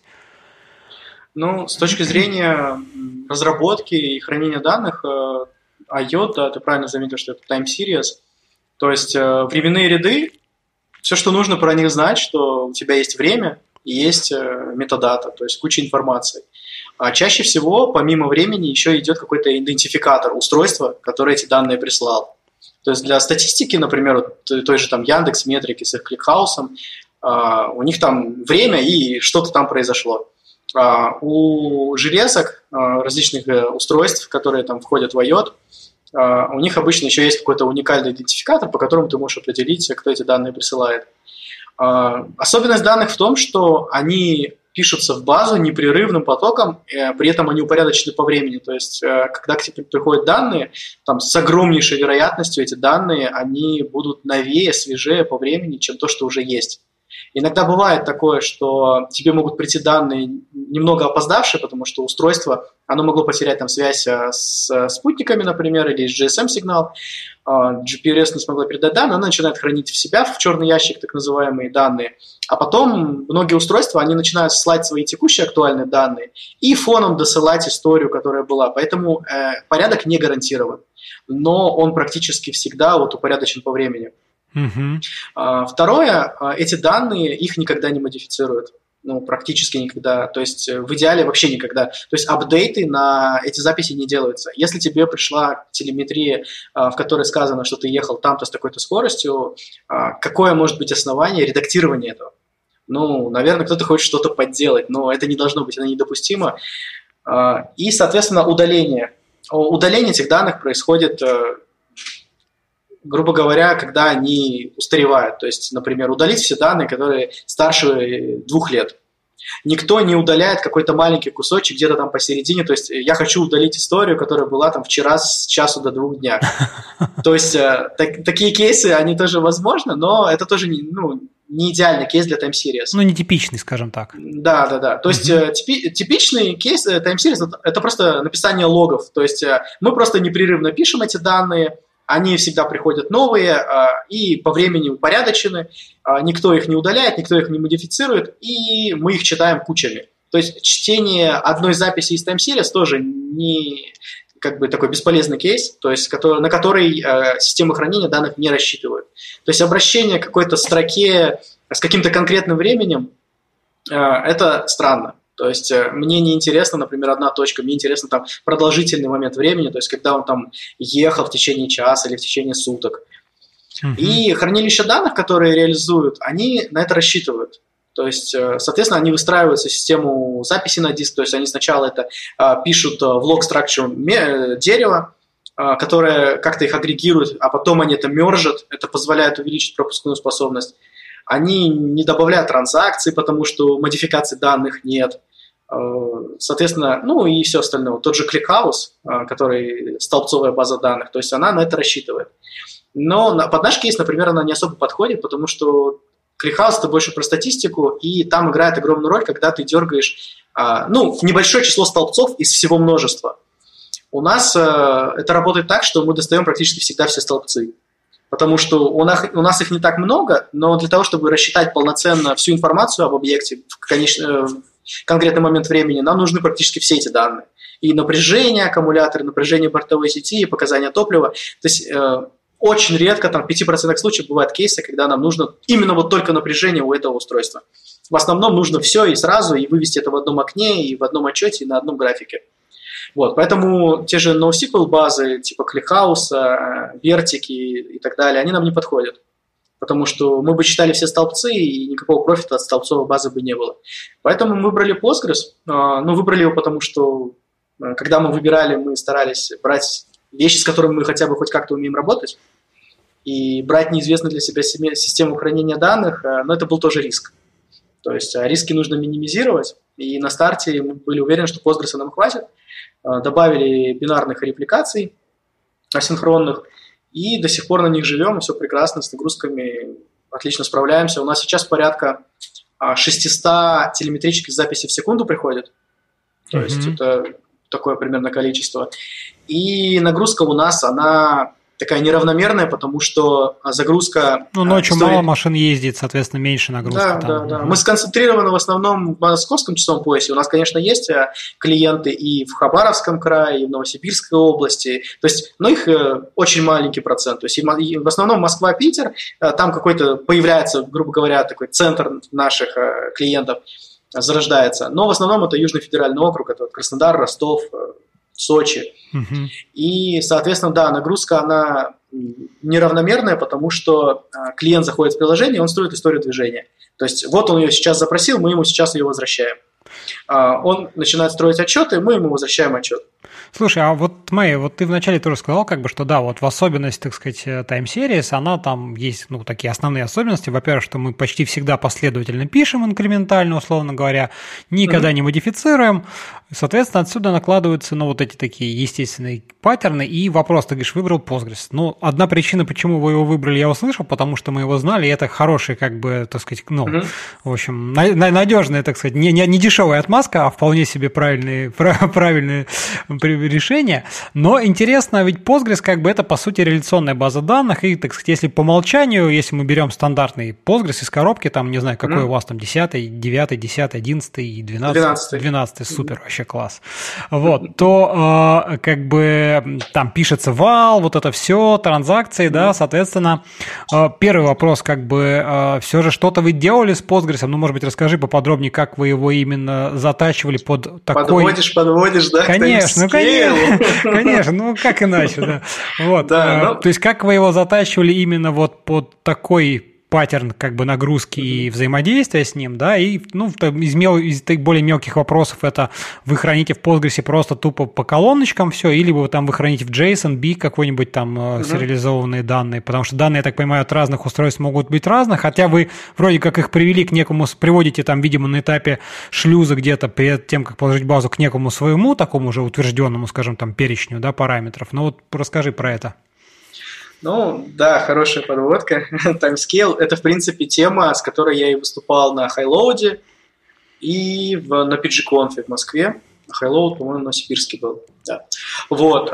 Ну, с точки зрения разработки и хранения данных, IOT, да, ты правильно заметил, что это time series, то есть временные ряды, все, что нужно про них знать, что у тебя есть время и есть метадата, то есть куча информации. А чаще всего, помимо времени, еще идет какой-то идентификатор устройства, которое эти данные прислал. То есть для статистики, например, вот той же там Яндекс, Метрики с их кликхаусом, uh, у них там время и что-то там произошло. Uh, у железок, uh, различных uh, устройств, которые там входят в IOT, uh, у них обычно еще есть какой-то уникальный идентификатор, по которому ты можешь определить, кто эти данные присылает. Uh, особенность данных в том, что они пишутся в базу непрерывным потоком, при этом они упорядочены по времени. То есть, когда к тебе приходят данные, там, с огромнейшей вероятностью эти данные, они будут новее, свежее по времени, чем то, что уже есть. Иногда бывает такое, что тебе могут прийти данные немного опоздавшие, потому что устройство, оно могло потерять там связь с спутниками, например, или джи эс эм-сигнал, джи пи ар эс не смогла передать данные, она начинает хранить в себя, в черный ящик, так называемые данные, а потом многие устройства, они начинают ссылать свои текущие актуальные данные и фоном досылать историю, которая была. Поэтому э, порядок не гарантирован, но он практически всегда вот упорядочен по времени. Uh-huh. Второе, эти данные, их никогда не модифицируют. Ну, практически никогда. То есть в идеале вообще никогда. То есть апдейты на эти записи не делаются. Если тебе пришла телеметрия, в которой сказано, что ты ехал там-то с такой-то скоростью, какое может быть основание редактирования этого? Ну, наверное, кто-то хочет что-то подделать, но это не должно быть, это недопустимо. И, соответственно, удаление. Удаление этих данных происходит, грубо говоря, когда они устаревают. То есть, например, удалить все данные, которые старше двух лет. Никто не удаляет какой-то маленький кусочек где-то там посередине. То есть, я хочу удалить историю, которая была там вчера с часу до двух дня. То есть, так, такие кейсы, они тоже возможны, но это тоже не, ну, не идеальный кейс для Time Series. Ну, не типичный, скажем так. Да, да, да. То есть, mm-hmm. типи, типичный кейс Time Series – это просто написание логов. То есть, мы просто непрерывно пишем эти данные, они всегда приходят новые и по времени упорядочены, никто их не удаляет, никто их не модифицирует, и мы их читаем кучами. То есть чтение одной записи из Time Series тоже не как бы такой бесполезный кейс, то есть который, на который системы хранения данных не рассчитывают. То есть обращение к какой-то строке с каким-то конкретным временем – это странно. То есть э, мне не интересно, например, одна точка, мне интересно там продолжительный момент времени, то есть когда он там ехал в течение часа или в течение суток. Uh-huh. И хранилища данных, которые реализуют, они на это рассчитывают. То есть, э, соответственно, они выстраиваются в систему записи на диск, то есть они сначала это э, пишут в log structure ме- дерева, э, которое как-то их агрегирует, а потом они это мержат, это позволяет увеличить пропускную способность. Они не добавляют транзакций, потому что модификаций данных нет. Соответственно, ну и все остальное. Тот же ClickHouse, который столбцовая база данных, то есть она на это рассчитывает. Но под наш кейс, например, она не особо подходит, потому что ClickHouse – это больше про статистику, и там играет огромную роль, когда ты дергаешь ну, небольшое число столбцов из всего множества. У нас это работает так, что мы достаем практически всегда все столбцы. Потому что у нас, у нас их не так много, но для того, чтобы рассчитать полноценно всю информацию об объекте в, конечно, в конкретный момент времени, нам нужны практически все эти данные. И напряжение аккумулятора, напряжение бортовой сети, и показания топлива. То есть э, очень редко, там в пяти процентах случаев бывают кейсы, когда нам нужно именно вот только напряжение у этого устройства. В основном нужно все и сразу, и вывести это в одном окне, и в одном отчете, и на одном графике. Вот, поэтому те же NoSQL базы, типа ClickHouse, Vertic и так далее, они нам не подходят. Потому что мы бы читали все столбцы, и никакого профита от столбцовой базы бы не было. Поэтому мы выбрали Postgres. Ну, выбрали его потому, что когда мы выбирали, мы старались брать вещи, с которыми мы хотя бы хоть как-то умеем работать, и брать неизвестную для себя систему хранения данных, но это был тоже риск. То есть риски нужно минимизировать, и на старте мы были уверены, что Postgres нам хватит. Добавили бинарных репликаций асинхронных, и до сих пор на них живем, и все прекрасно, с нагрузками отлично справляемся. У нас сейчас порядка шестьсот телеметрических записей в секунду приходит, то mm-hmm. есть это такое примерно количество. И нагрузка у нас, она такая неравномерная, потому что загрузка... Ну, ночью истории... мало машин ездит, соответственно, меньше нагрузки. Да, там. да, да. Мы сконцентрированы в основном в московском часовом поясе. У нас, конечно, есть клиенты и в Хабаровском крае, и в Новосибирской области. То есть, но их очень маленький процент. То есть, в основном Москва-Питер, там какой-то появляется, грубо говоря, такой центр наших клиентов зарождается. Но в основном это Южный федеральный округ, это Краснодар, Ростов, Сочи. Uh-huh. И, соответственно, да, нагрузка, она неравномерная, потому что клиент заходит в приложение, он строит историю движения. То есть вот он ее сейчас запросил, мы ему сейчас ее возвращаем. Он начинает строить отчеты, мы ему возвращаем отчет. Слушай, а вот, Мэй, вот ты вначале тоже сказал, как бы, что да, вот в особенность, так сказать, Time Series, она там есть, ну, такие основные особенности. Во-первых, что мы почти всегда последовательно пишем инкрементально, условно говоря, никогда mm-hmm. не модифицируем. Соответственно, отсюда накладываются, ну, вот эти такие естественные паттерны. И вопрос, ты говоришь, выбрал Postgres. Ну, одна причина, почему вы его выбрали, я услышал, потому что мы его знали, и это хороший, как бы, так сказать, ну, mm-hmm. в общем, надежная, так сказать, не, не, не дешевая отмазка, а вполне себе правильные, правильные решение, но интересно, ведь Postgres как бы это по сути реляционная база данных, и, так сказать, если по умолчанию, если мы берем стандартный Postgres из коробки, там, не знаю, какой mm-hmm. у вас там, десятый, девятый, десятый, одиннадцатый, двенадцатый, двенадцатый, супер, вообще класс, вот, то э, как бы там пишется вал, вот это все, транзакции, mm-hmm. да, соответственно, э, первый вопрос, как бы, э, все же что-то вы делали с Postgres, ну, может быть, расскажи поподробнее, как вы его именно затачивали под такой... Подводишь, подводишь, да? Конечно, ну, конечно, конечно, ну как иначе, да. Вот. Да, но... То есть как вы его затачивали именно вот под такой паттерн как бы нагрузки и взаимодействия с ним, да, и ну, из, мел... из более мелких вопросов это вы храните в Postgres просто тупо по колоночкам все, или вы там вы храните в JSON, B какой-нибудь там uh-huh. сериализованные данные, потому что данные, я так понимаю, от разных устройств могут быть разных, хотя вы вроде как их привели к некому, приводите там, видимо, на этапе шлюза где-то перед тем, как положить базу к некому своему, такому же утвержденному, скажем, там, перечню, да, параметров. Ну вот расскажи про это. Ну, да, хорошая подводка. Timescale – это, в принципе, тема, с которой я и выступал на Highload и в, на пи джи конф в Москве. Highload, по-моему, в Новосибирске был. Да. Вот.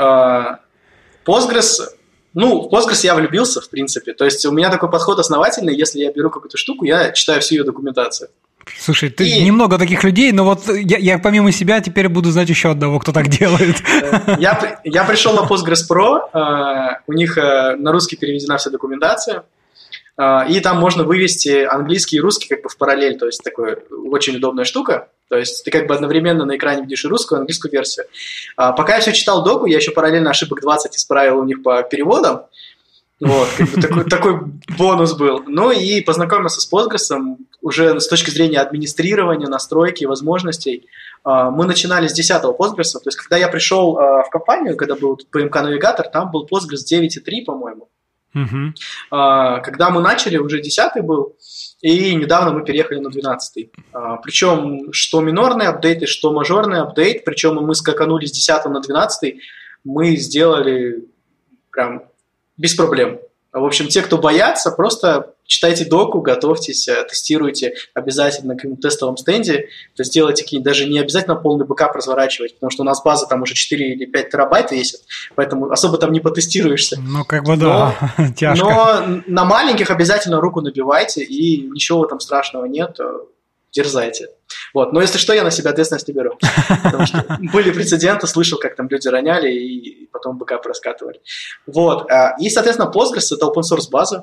Postgres, ну, в Postgres я влюбился, в принципе. То есть у меня такой подход основательный. Если я беру какую-то штуку, я читаю всю ее документацию. Слушай, ты и... немного таких людей, но вот я, я помимо себя теперь буду знать еще одного, кто так делает. Я, я пришел на Postgres Pro, у них на русский переведена вся документация, и там можно вывести английский и русский как бы в параллель, то есть такая очень удобная штука. То есть ты как бы одновременно на экране видишь и русскую, и английскую версию. Пока я все читал доку, я еще параллельно ошибок двадцать исправил у них по переводам. Вот, как бы такой, такой бонус был. Ну и познакомился с Postgres уже с точки зрения администрирования, настройки, возможностей. Мы начинали с десятого Postgres. То есть, когда я пришел в компанию, когда был пи эм ка-навигатор, там был Postgres девять и три, по-моему. Uh-huh. Когда мы начали, уже десятый был, и недавно мы переехали на двенадцатый. Причем, что минорный апдейт, и что мажорный апдейт, причем мы скаканули с десятого на двенадцатый, мы сделали прям... без проблем. В общем, те, кто боятся, просто читайте доку, готовьтесь, тестируйте обязательно на каком-то тестовом стенде, то есть делайте какие-нибудь, даже не обязательно полный бэкап разворачивать, потому что у нас база там уже четыре или пять терабайт весит, поэтому особо там не потестируешься. Ну, как бы да, но, тяжко. Но на маленьких обязательно руку набивайте, и ничего там страшного нет, дерзайте. Вот. Но если что, я на себя ответственность не беру. Потому что были прецеденты, слышал, как там люди роняли и потом бэкап раскатывали. Вот. И, соответственно, Postgres – это open-source база,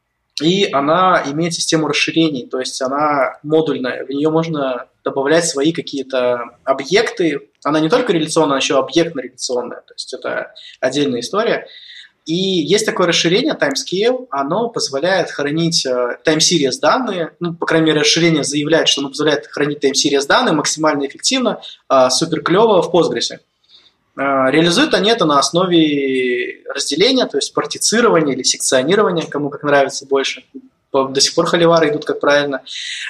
и она имеет систему расширений, то есть она модульная, в нее можно добавлять свои какие-то объекты. Она не только реляционная, она еще объектно-реляционная, то есть это отдельная история. И есть такое расширение Timescale, оно позволяет хранить time series данные, ну, по крайней мере, расширение заявляет, что оно позволяет хранить time series данные максимально эффективно, супер клево в Postgres. Реализуют они это на основе разделения, то есть партицирования или секционирования, кому как нравится больше. До сих пор холивары идут как правильно.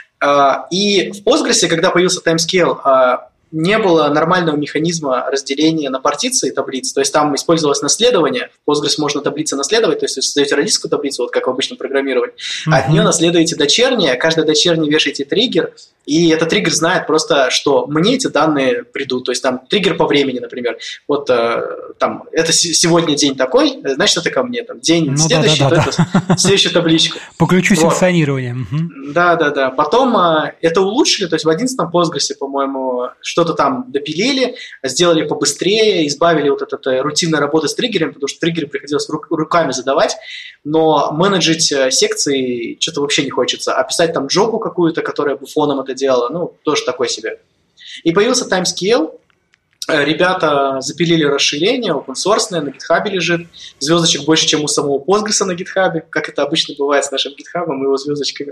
И в Postgres, когда появился Timescale, не было нормального механизма разделения на партиции таблиц, то есть там использовалось наследование, в Postgres можно таблицы наследовать, то есть вы создаете родительскую таблицу, вот как в обычном программировании, uh-huh. а от нее наследуете дочерние, каждой дочерней вешаете триггер, и этот триггер знает просто, что мне эти данные придут, то есть там триггер по времени, например, вот э, там, это сегодня день такой, значит, это ко мне, там, день ну, следующий, да, да, да, то это следующую табличку. По ключу вот. Секционирования. Да-да-да, потом э, это улучшили, то есть в одиннадцатом Postgres, по-моему, что-то там допилили, сделали побыстрее, избавили вот от этой рутинной работы с триггерами, потому что триггеры приходилось рук- руками задавать, но менеджить секции что-то вообще не хочется, а писать там джобу какую-то, которая бы фоном это делала, ну, тоже такой себе. И появился Timescale, ребята запилили расширение, open-source, на GitHub лежит, звездочек больше, чем у самого Postgres на GitHub, как это обычно бывает с нашим GitHub, и его звездочками.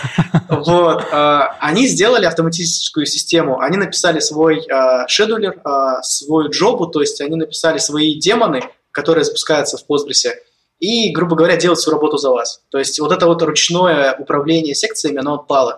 Вот. Они сделали автоматическую систему, они написали свой шедулер, свою джобу, то есть они написали свои демоны, которые запускаются в Postgres, и, грубо говоря, делают свою работу за вас. То есть вот это вот ручное управление секциями, оно отпало.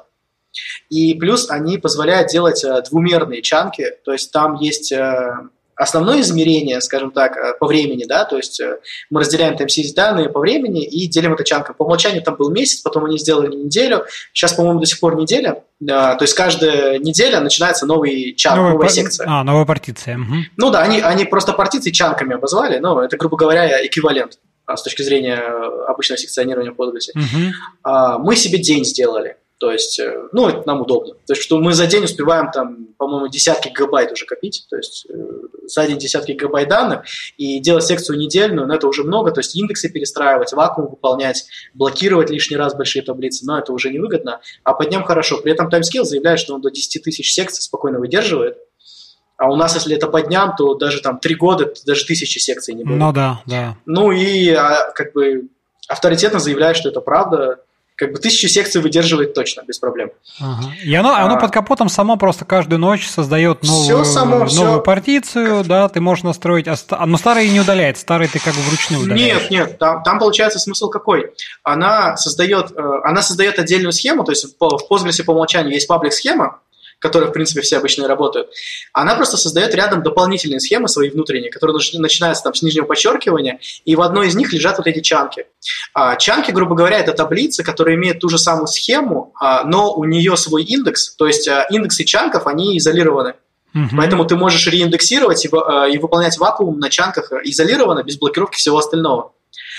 И плюс они позволяют делать двумерные чанки, то есть там есть основное измерение, скажем так, по времени, да, то есть мы разделяем тайм-сириз данные по времени и делим это чанком. По умолчанию там был месяц, потом они сделали неделю, сейчас, по-моему, до сих пор неделя, то есть каждая неделя начинается новый чанк, новая пар... секция. А, новая партиция. Угу. Ну да, они, они просто партиции чанками обозвали, но это, грубо говоря, эквивалент с точки зрения обычного секционирования в Postgres. Угу. Мы себе день сделали. То есть, ну, это нам удобно. То есть, что мы за день успеваем там, по-моему, десятки гигабайт уже копить. То есть, за день десятки гигабайт данных и делать секцию недельную, но это уже много. То есть, индексы перестраивать, вакуум выполнять, блокировать лишний раз большие таблицы, но это уже невыгодно. А по дням хорошо. При этом TimeScale заявляет, что он до десять тысяч секций спокойно выдерживает. А у нас, если это по дням, то даже там три года, даже тысячи секций не будет. Ну да, да. Ну и как бы авторитетно заявляет, что это правда. Как бы тысячу секций выдерживает точно, без проблем. Ага. И оно, а, оно под капотом само просто каждую ночь создает новую, само, новую все. партицию, да, ты можешь настроить, но старые не удаляет, старые ты как бы вручную удаляешь. Нет, нет, там, там получается смысл какой? Она создает, она создает отдельную схему, то есть в Postgres по умолчанию есть паблик-схема, которые, в принципе, все обычно работают, она просто создает рядом дополнительные схемы свои внутренние, которые начинаются там с нижнего подчеркивания, и в одной из них лежат вот эти чанки. А, чанки, грубо говоря, это таблицы, которые имеют ту же самую схему, а, но у нее свой индекс, то есть а, индексы чанков, они изолированы. Uh-huh. Поэтому ты можешь реиндексировать и, а, и выполнять вакуум на чанках изолированно, без блокировки всего остального.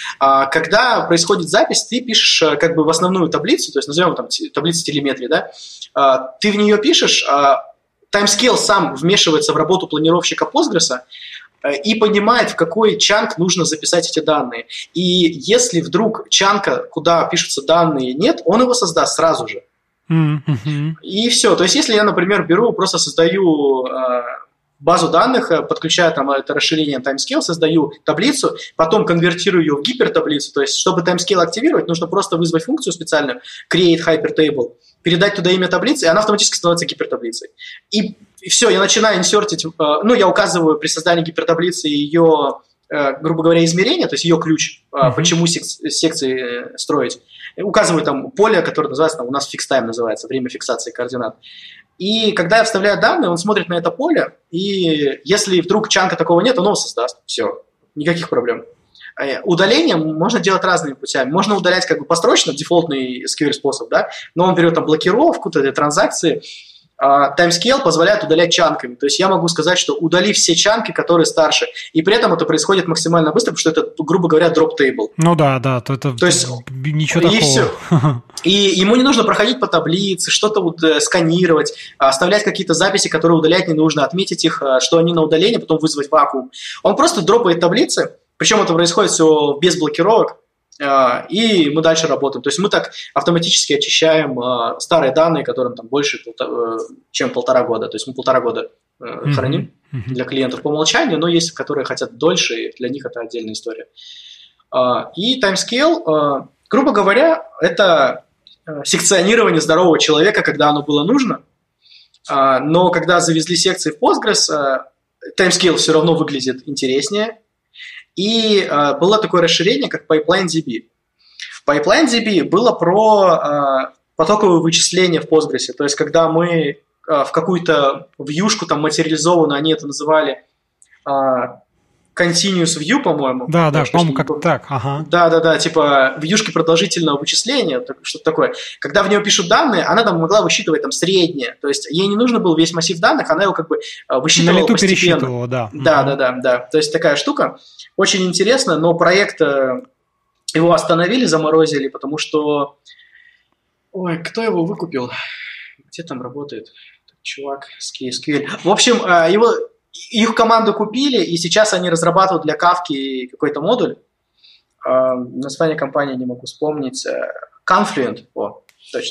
Когда происходит запись, ты пишешь как бы в основную таблицу, то есть назовем там таблицу телеметрии, да, ты в нее пишешь, TimeScale сам вмешивается в работу планировщика Postgres и понимает, в какой чанк нужно записать эти данные. И если вдруг чанка, куда пишутся данные, нет, он его создаст сразу же. Mm-hmm. И все. То есть если я, например, беру, просто создаю базу данных, подключаю там это расширение TimeScale, создаю таблицу, потом конвертирую ее в гипертаблицу. То есть, чтобы TimeScale активировать, нужно просто вызвать функцию специальную create hypertable, передать туда имя таблицы, и она автоматически становится гипертаблицей. И, и все, я начинаю инсертить, ну, я указываю при создании гипертаблицы ее, грубо говоря, измерение, то есть ее ключ, mm-hmm. почему сек- секции строить. Указываю там поле, которое называется, там, у нас fixtime называется, время фиксации координат. И когда я вставляю данные, он смотрит на это поле, и если вдруг чанка такого нет, он его создаст. Все, никаких проблем. Удаление можно делать разными путями. Можно удалять как бы построчно, дефолтный эс кью эль-способ, да, но он берет там блокировку, эти транзакции. TimeScale позволяет удалять чанками. То есть я могу сказать, что удали все чанки, которые старше. И при этом это происходит максимально быстро, потому что это, грубо говоря, drop table. Ну да, да. То, это то есть ничего такого. И все. И ему не нужно проходить по таблице, что-то вот сканировать, оставлять какие-то записи, которые удалять не нужно, отметить их, что они на удаление, потом вызвать вакуум. Он просто дропает таблицы, причем это происходит все без блокировок. И мы дальше работаем. То есть мы так автоматически очищаем uh, старые данные, которым там больше, uh, чем полтора года. То есть мы полтора года uh, mm-hmm. храним mm-hmm. для клиентов по умолчанию, но есть, которые хотят дольше, и для них это отдельная история. Uh, и TimeScale, uh, грубо говоря, это секционирование здорового человека, когда оно было нужно. Uh, но когда завезли секции в Postgres, uh, TimeScale все равно выглядит интереснее. И э, было такое расширение, как PipelineDB. PipelineDB было про э, потоковое вычисление в Postgres. То есть, когда мы э, в какую-то вьюшку там материализованную, они это называли э, Continuous View, по-моему. Да, да, по-моему, как так. Ага. Да, да, да, типа вьюшки продолжительного вычисления, что-то такое. Когда в нее пишут данные, она там могла высчитывать там среднее. То есть ей не нужно был весь массив данных, она его как бы высчитывала постепенно. Пересчитывала, да. Да, да, да, да. То есть такая штука. Очень интересно, но проект его остановили, заморозили, потому что... Ой, кто его выкупил? Где там работает? Чувак с кей эс кью эль. В общем, его... Их команду купили, и сейчас они разрабатывают для Kafka какой-то модуль. Название компании не могу вспомнить. Confluent, о, точно.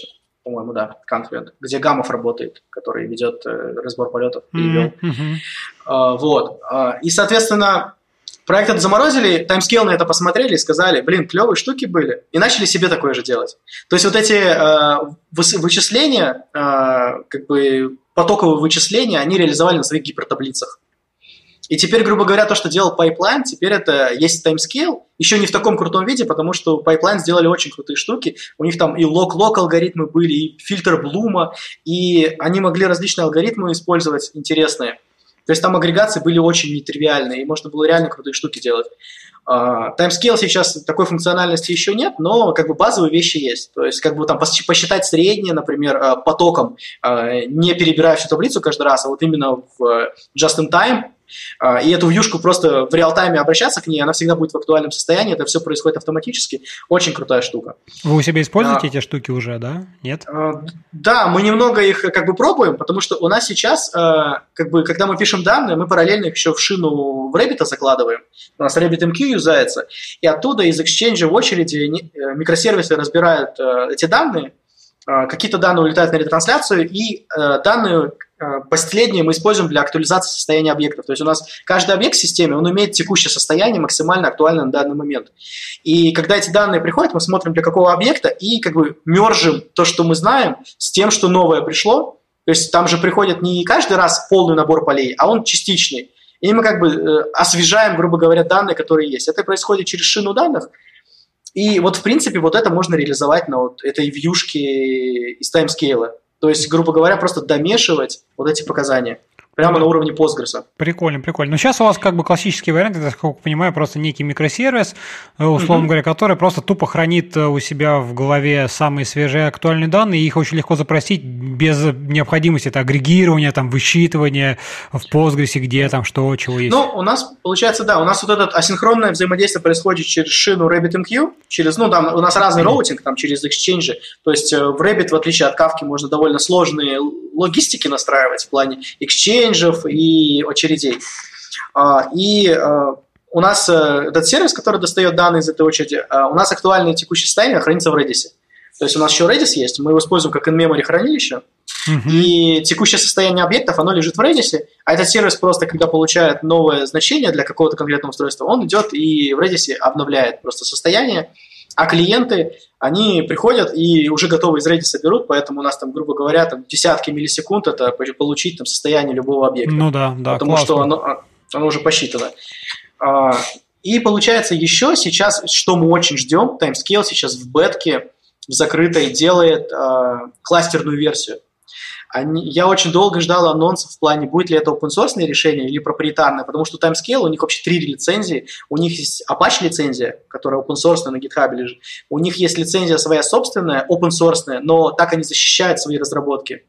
по-моему, да, Confluent, где Гамов работает, который ведет э, разбор полетов и вел. Mm-hmm. Uh, вот. Uh, и, соответственно, проект этот заморозили, Timescale на это посмотрели и сказали, блин, клевые штуки были, и начали себе такое же делать. То есть вот эти uh, вычисления, uh, как бы потоковые вычисления, они реализовали на своих гипертаблицах. И теперь, грубо говоря, то, что делал Pipeline, теперь это есть Timescale, еще не в таком крутом виде, потому что Pipeline сделали очень крутые штуки. У них там и log-log алгоритмы были, и фильтр Блума, и они могли различные алгоритмы использовать интересные. То есть там агрегации были очень нетривиальные, и можно было реально крутые штуки делать. Uh, Timescale сейчас такой функциональности еще нет, но как бы базовые вещи есть. То есть как бы там посчитать среднее, например, потоком, uh, не перебирая всю таблицу каждый раз, а вот именно в just-in-time, Uh, и эту вьюшку просто в реал-тайме обращаться к ней, она всегда будет в актуальном состоянии, это все происходит автоматически. Очень крутая штука. Вы у себя используете uh, эти штуки уже, да? Нет? Uh, да, мы немного их как бы пробуем, потому что у нас сейчас, uh, как бы, когда мы пишем данные, мы параллельно их еще в шину в Rabbit закладываем. У нас RabbitMQ юзается, и оттуда из Exchange в очереди микросервисы разбирают uh, эти данные, uh, какие-то данные улетают на ретрансляцию, и uh, данные последние мы используем для актуализации состояния объектов. То есть у нас каждый объект в системе, он имеет текущее состояние, максимально актуальное на данный момент. И когда эти данные приходят, мы смотрим, для какого объекта, и как бы мержим то, что мы знаем, с тем, что новое пришло. То есть там же приходит не каждый раз полный набор полей, а он частичный. И мы как бы э, освежаем, грубо говоря, данные, которые есть. Это происходит через шину данных. И вот, в принципе, вот это можно реализовать на вот этой вьюшке из таймскейла. То есть, грубо говоря, просто домешивать вот эти показания прямо на уровне Postgres. Прикольно, прикольно. Но сейчас у вас как бы классический вариант, это, как я понимаю, просто некий микросервис, условно mm-hmm. говоря, который просто тупо хранит у себя в голове самые свежие актуальные данные, и их очень легко запросить без необходимости это агрегирования, там, высчитывания в Postgres, где там что, чего есть. Ну, у нас, получается, да, у нас вот это асинхронное взаимодействие происходит через шину RabbitMQ, через, ну, там у нас разный mm-hmm. роутинг, там, через Exchange, то есть в Rabbit, в отличие от Kafka, можно довольно сложные логистики настраивать в плане Exchange и очередей. И у нас этот сервис, который достает данные из этой очереди, у нас актуальное текущее состояние хранится в Redis. То есть у нас еще Redis есть, мы его используем как in-memory хранилище, uh-huh. и текущее состояние объектов, оно лежит в Redis, а этот сервис просто, когда получает новое значение для какого-то конкретного устройства, он идет и в Redis обновляет просто состояние. А клиенты, они приходят и уже готовы из Redis берут, поэтому у нас там, грубо говоря, там десятки миллисекунд это получить там состояние любого объекта. Ну да, да, потому классно. что оно, оно уже посчитано. И получается еще сейчас, что мы очень ждем, Timescale сейчас в бетке, в закрытой делает кластерную версию. Они, я очень долго ждал анонсов в плане, будет ли это open-source решение или проприетарное, потому что Timescale, у них вообще три лицензии. У них есть Apache лицензия, которая open-source на GitHub лежит. У них есть лицензия своя собственная, open-source, но так они защищают свои разработки.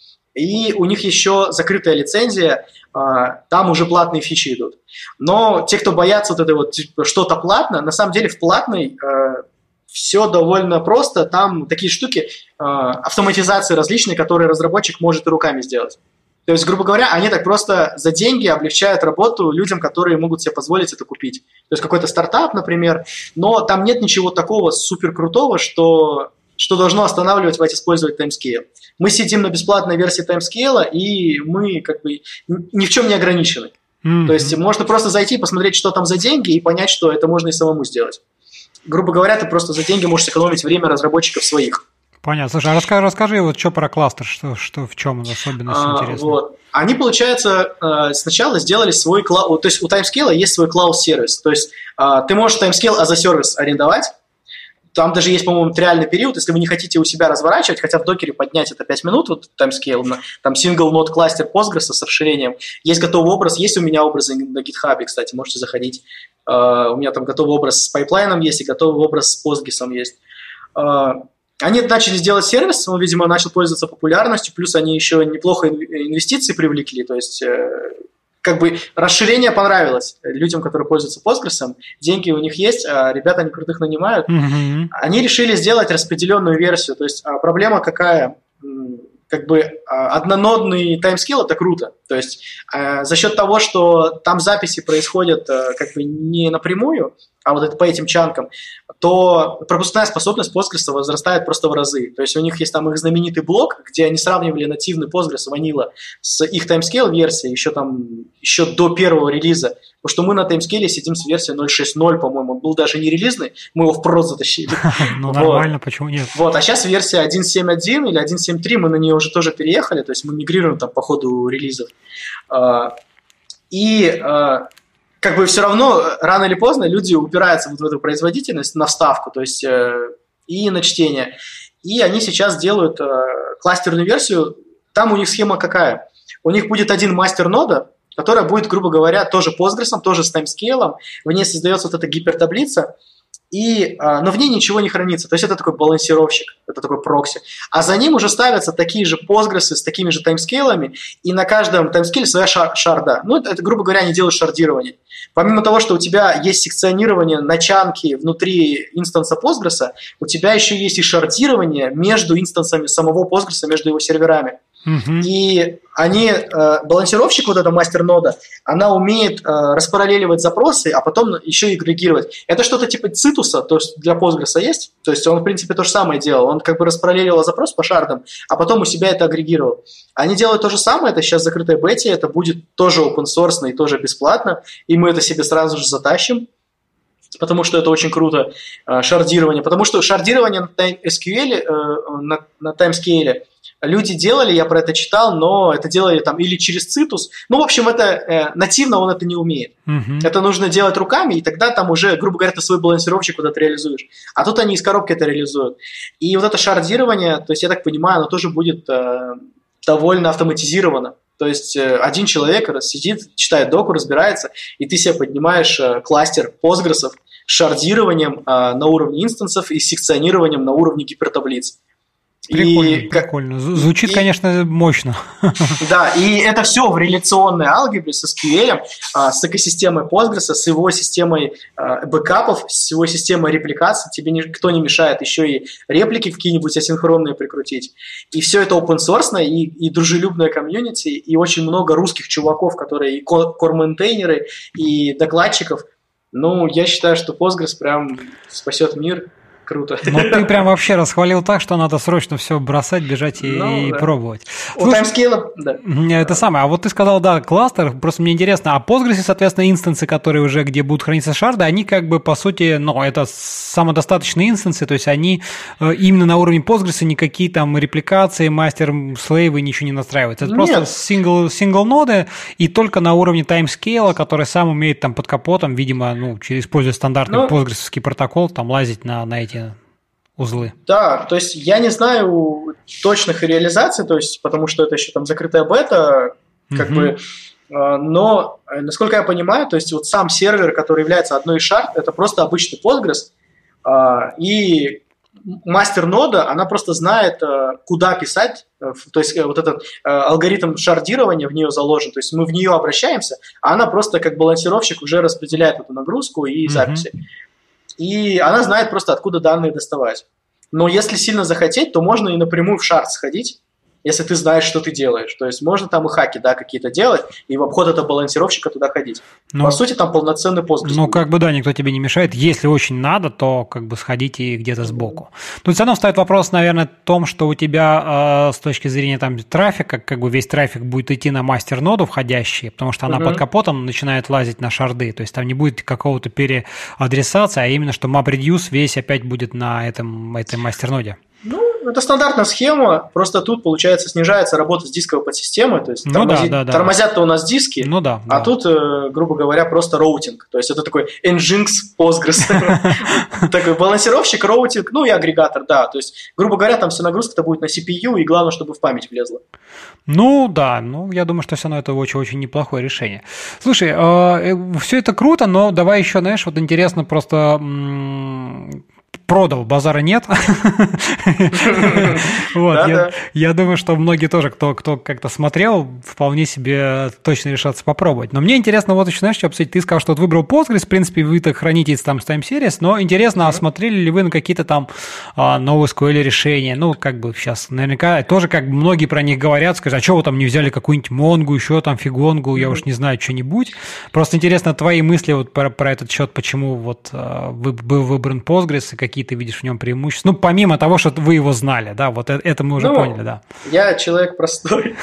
И у них еще закрытая лицензия, там уже платные фичи идут. Но те, кто боятся вот это вот типа, что-то платное, на самом деле в платной все довольно просто, там такие штуки, э, автоматизации различные, которые разработчик может и руками сделать. То есть, грубо говоря, они так просто за деньги облегчают работу людям, которые могут себе позволить это купить. То есть, какой-то стартап, например, но там нет ничего такого супер крутого, что, что должно останавливать вас использовать Timescale. Мы сидим на бесплатной версии Timescale, и мы как бы ни в чем не ограничены. Mm-hmm. То есть, можно просто зайти, посмотреть, что там за деньги, и понять, что это можно и самому сделать. Грубо говоря, ты просто за деньги можешь сэкономить время разработчиков своих. Понятно. Слушай, а расскажи, расскажи вот что про кластер, что, что в чем особенность а, интересная? Вот. Они, получается, сначала сделали свой клауд, то есть у Timescale есть свой клауд-сервис, то есть ты можешь Timescale as a сервис арендовать, там даже есть, по-моему, триальный период, если вы не хотите у себя разворачивать, хотя в докере поднять это пять минут, вот Timescale, там single node кластер Postgres с расширением, есть готовый образ, есть у меня образы на GitHub, кстати, можете заходить, uh, у меня там готовый образ с пайплайном есть и готовый образ с Postgres есть. Uh, они начали делать сервис, он, видимо, начал пользоваться популярностью, плюс они еще неплохо инвестиции привлекли, то есть... Как бы расширение понравилось людям, которые пользуются Postgres, деньги у них есть, а ребята они крутых нанимают. Mm-hmm. Они решили сделать распределенную версию. То есть проблема какая? Как бы однонодный Timescale – это круто. То есть за счет того, что там записи происходят как бы не напрямую, а вот это по этим чанкам, то пропускная способность Postgres возрастает просто в разы. То есть у них есть там их знаменитый блок, где они сравнивали нативный Postgres Vanilla с их timescale версией еще там еще до первого релиза. Потому что мы на timescale сидим с версией ноль шесть ноль, по-моему, он был даже не релизный, мы его в прод затащили. Ну нормально, почему нет? Вот, а сейчас версия один семь один или один семь три, мы на нее уже тоже переехали, то есть мы мигрируем там по ходу релизов. И как бы все равно, рано или поздно, люди упираются вот в эту производительность на вставку, то есть э, и на чтение. И они сейчас делают э, кластерную версию. Там у них схема какая? У них будет один мастер-нода, которая будет, грубо говоря, тоже Postgres, тоже с таймскейлом. В ней создается вот эта гипертаблица, и, э, но в ней ничего не хранится. То есть это такой балансировщик, это такой прокси. А за ним уже ставятся такие же Postgres с такими же таймскейлами, и на каждом таймскейле своя шар- шарда. Ну, это, это, грубо говоря, они делают шардирование. Помимо того, что у тебя есть секционирование начанки внутри инстанса Postgres, у тебя еще есть и шардирование между инстансами самого Postgres, между его серверами. Uh-huh. И они, э, балансировщик, вот эта мастер-нода, она умеет э, распараллеливать запросы, а потом еще и агрегировать. Это что-то типа цитуса, то есть для Postgres есть, то есть он, в принципе, то же самое делал. Он как бы распараллеливал запрос по шардам, а потом у себя это агрегировал. Они делают то же самое, это сейчас закрытая бета, это будет тоже open source и тоже бесплатно, и мы это себе сразу же затащим, потому что это очень круто, э, шардирование. Потому что шардирование на эс кью эль, э, на, на таймскейле, люди делали, я про это читал, но это делали там или через цитус. Ну, в общем, это э, нативно он это не умеет. Uh-huh. Это нужно делать руками, и тогда там уже, грубо говоря, ты свой балансировщик куда-то реализуешь. А тут они из коробки это реализуют. И вот это шардирование, то есть, я так понимаю, оно тоже будет э, довольно автоматизировано. То есть, э, один человек сидит, читает доку, разбирается, и ты себе поднимаешь э, кластер Postgres с шардированием э, на уровне инстансов и секционированием на уровне гипертаблиц. Прикольно, и, прикольно. Звучит, и, конечно, мощно. Да, и это все в реляционной алгебре с эс кью эль, с экосистемой Postgres, с его системой бэкапов, с его системой репликации. Тебе никто не мешает еще и реплики какие-нибудь асинхронные прикрутить. И все это open source, и, и дружелюбное комьюнити, и очень много русских чуваков, которые и кор-мейнтейнеры, и докладчиков. Ну, я считаю, что Postgres прям спасет мир. Круто. Но ты прям вообще расхвалил так, что надо срочно все бросать, бежать и, ну, да. и пробовать. У таймскейла, да. Это самое. А вот ты сказал, да, кластер, просто мне интересно, а Postgres, соответственно, инстансы, которые уже, где будут храниться шарды, они как бы, по сути, ну, это самодостаточные инстансы, то есть они именно на уровне Postgres, никакие там репликации, мастер, слейвы, ничего не настраиваются. Это Нет. просто сингл, сингл-ноды, и только на уровне таймскейла, который сам умеет там под капотом, видимо, ну, используя стандартный ну, Postgres-овский протокол, там лазить на, на эти узлы. Да, то есть я не знаю точных реализаций, то есть потому что это еще там закрытая бета, как uh-huh. бы, но насколько я понимаю, то есть вот сам сервер, который является одной из шард, это просто обычный Postgres, и мастер-нода, она просто знает, куда писать, то есть вот этот алгоритм шардирования в нее заложен, то есть мы в нее обращаемся, а она просто как балансировщик уже распределяет эту нагрузку и записи. Uh-huh. И она знает просто, откуда данные доставать. Но если сильно захотеть, то можно и напрямую в шард сходить, если ты знаешь, что ты делаешь. То есть можно там и хаки, да, какие-то делать, и в обход этого балансировщика туда ходить. Но, по сути, там полноценный Postgres. Ну, как бы, да, никто тебе не мешает. Если очень надо, то как бы сходите где-то сбоку. Тут все равно встает вопрос, наверное, в том, что у тебя э, с точки зрения там трафика, как бы весь трафик будет идти на мастер-ноду входящий, потому что она uh-huh. под капотом начинает лазить на шарды. То есть там не будет какого-то переадресации, а именно, что MapReduce весь опять будет на этом, этой мастер-ноде. Ну, это стандартная схема, просто тут, получается, снижается работа с дисковой подсистемой, то есть ну, тормози... да, да, тормозят-то у нас диски, ну, да, а да. тут, э, грубо говоря, просто роутинг, то есть это такой Nginx Postgres, такой балансировщик, роутинг, ну и агрегатор, да, то есть, грубо говоря, там вся нагрузка-то будет на си пи ю, и главное, чтобы в память влезла. Ну, да, ну, я думаю, что все равно это очень-очень неплохое решение. Слушай, э, все это круто, но давай еще, знаешь, вот интересно просто... М- продал, базара нет. Я думаю, что многие тоже, кто как-то смотрел, вполне себе точно решатся попробовать. Но мне интересно, вот еще, знаешь, что обсудить? Ты сказал, что вот выбрал Postgres, в принципе, вы так храните там с Time Series, но интересно, а смотрели ли вы на какие-то там NoSQL решения? Ну, как бы сейчас наверняка тоже, как многие про них говорят, скажут, а что вы там не взяли какую-нибудь Монгу, еще там фигонгу, я уж не знаю, что-нибудь. Просто интересно твои мысли вот про, про этот счет, почему вот uh, вы, был выбран Postgres и какие ты видишь в нем преимущества. Ну, помимо того, что вы его знали, да, вот это, это мы уже ну, поняли, да. Я человек простой.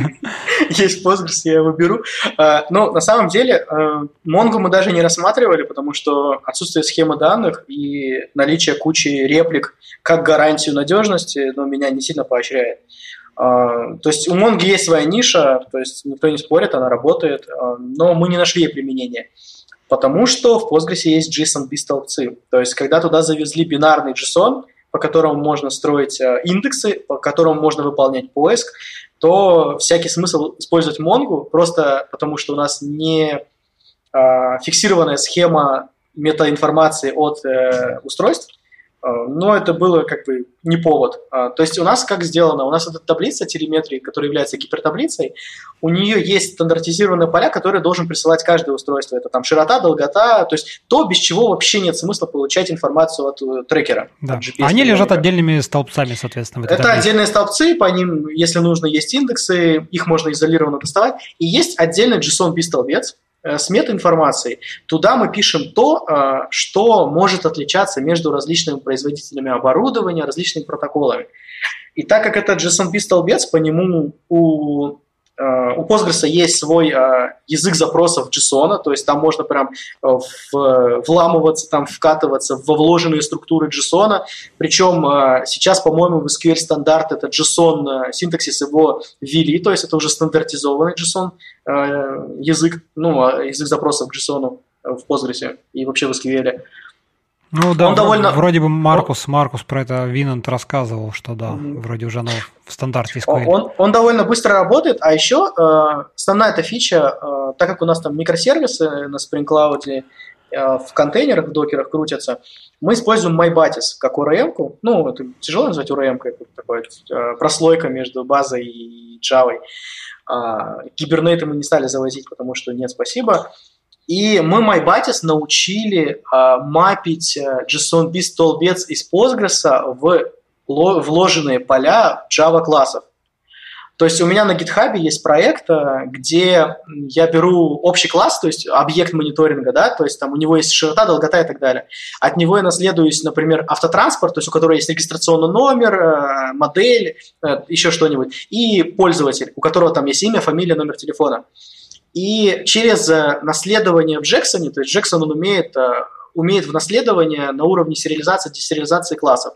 Есть Postgres, я его беру. Но на самом деле Монгу мы даже не рассматривали, потому что отсутствие схемы данных и наличие кучи реплик как гарантию надежности, но меня не сильно поощряет. Uh, то есть у Монги есть своя ниша, то есть никто не спорит, она работает, uh, но мы не нашли ей применения, потому что в Postgres есть JSON-B-столбцы. То есть когда туда завезли бинарный JSON, по которому можно строить uh, индексы, по которому можно выполнять поиск, то всякий смысл использовать Монгу, просто потому что у нас не uh, фиксированная схема метаинформации от uh, устройств, но это было как бы не повод. То есть у нас как сделано? У нас эта таблица телеметрии, которая является гипертаблицей, у нее есть стандартизированные поля, которые должен присылать каждое устройство. Это там широта, долгота, то есть то, без чего вообще нет смысла получать информацию от трекера. Да. От Они лежат отдельными столбцами, соответственно. Это таблице. Отдельные столбцы, по ним, если нужно, есть индексы, их можно изолированно доставать. И есть отдельный JSON-B-столбец, с метаинформацией, туда мы пишем то, что может отличаться между различными производителями оборудования, различными протоколами. И так как это JSON-B-столбец, по нему у, у Postgres есть свой язык запросов JSON, то есть там можно прям вламываться, там вкатываться во вложенные структуры JSON, причем сейчас, по-моему, в эс кью эль стандарт это JSON синтаксис его ввели, то есть это уже стандартизованный JSON язык, ну, язык запросов к JSON в Postgres и вообще в эс кью эль. Ну да, он довольно... вроде бы Маркус, Маркус про это Винант рассказывал, что да, mm-hmm. вроде уже оно в стандарте эс ку эль. Он, он довольно быстро работает, а еще э, основная эта фича, э, так как у нас там микросервисы на Spring Cloud э, в контейнерах, в докерах крутятся, мы используем MyBatis как о эр эм-ку, ну, это тяжело назвать о эр эм-кой, это такая э, прослойка между базой и Java. Э, Кибернеты мы не стали завозить, потому что нет, спасибо. И мы MyBatis научили э, мапить э, JSON-B-столбец из Postgres в вложенные поля Java-классов. То есть у меня на GitHub есть проект, где я беру общий класс, то есть объект мониторинга, да, то есть там у него есть широта, долгота и так далее. От него я наследуюсь, например, автотранспорт, то есть у которого есть регистрационный номер, модель, еще что-нибудь, и пользователь, у которого там есть имя, фамилия, номер телефона. И через наследование в Джексоне, то есть Джексон он умеет, умеет в наследование на уровне сериализации, десериализации классов.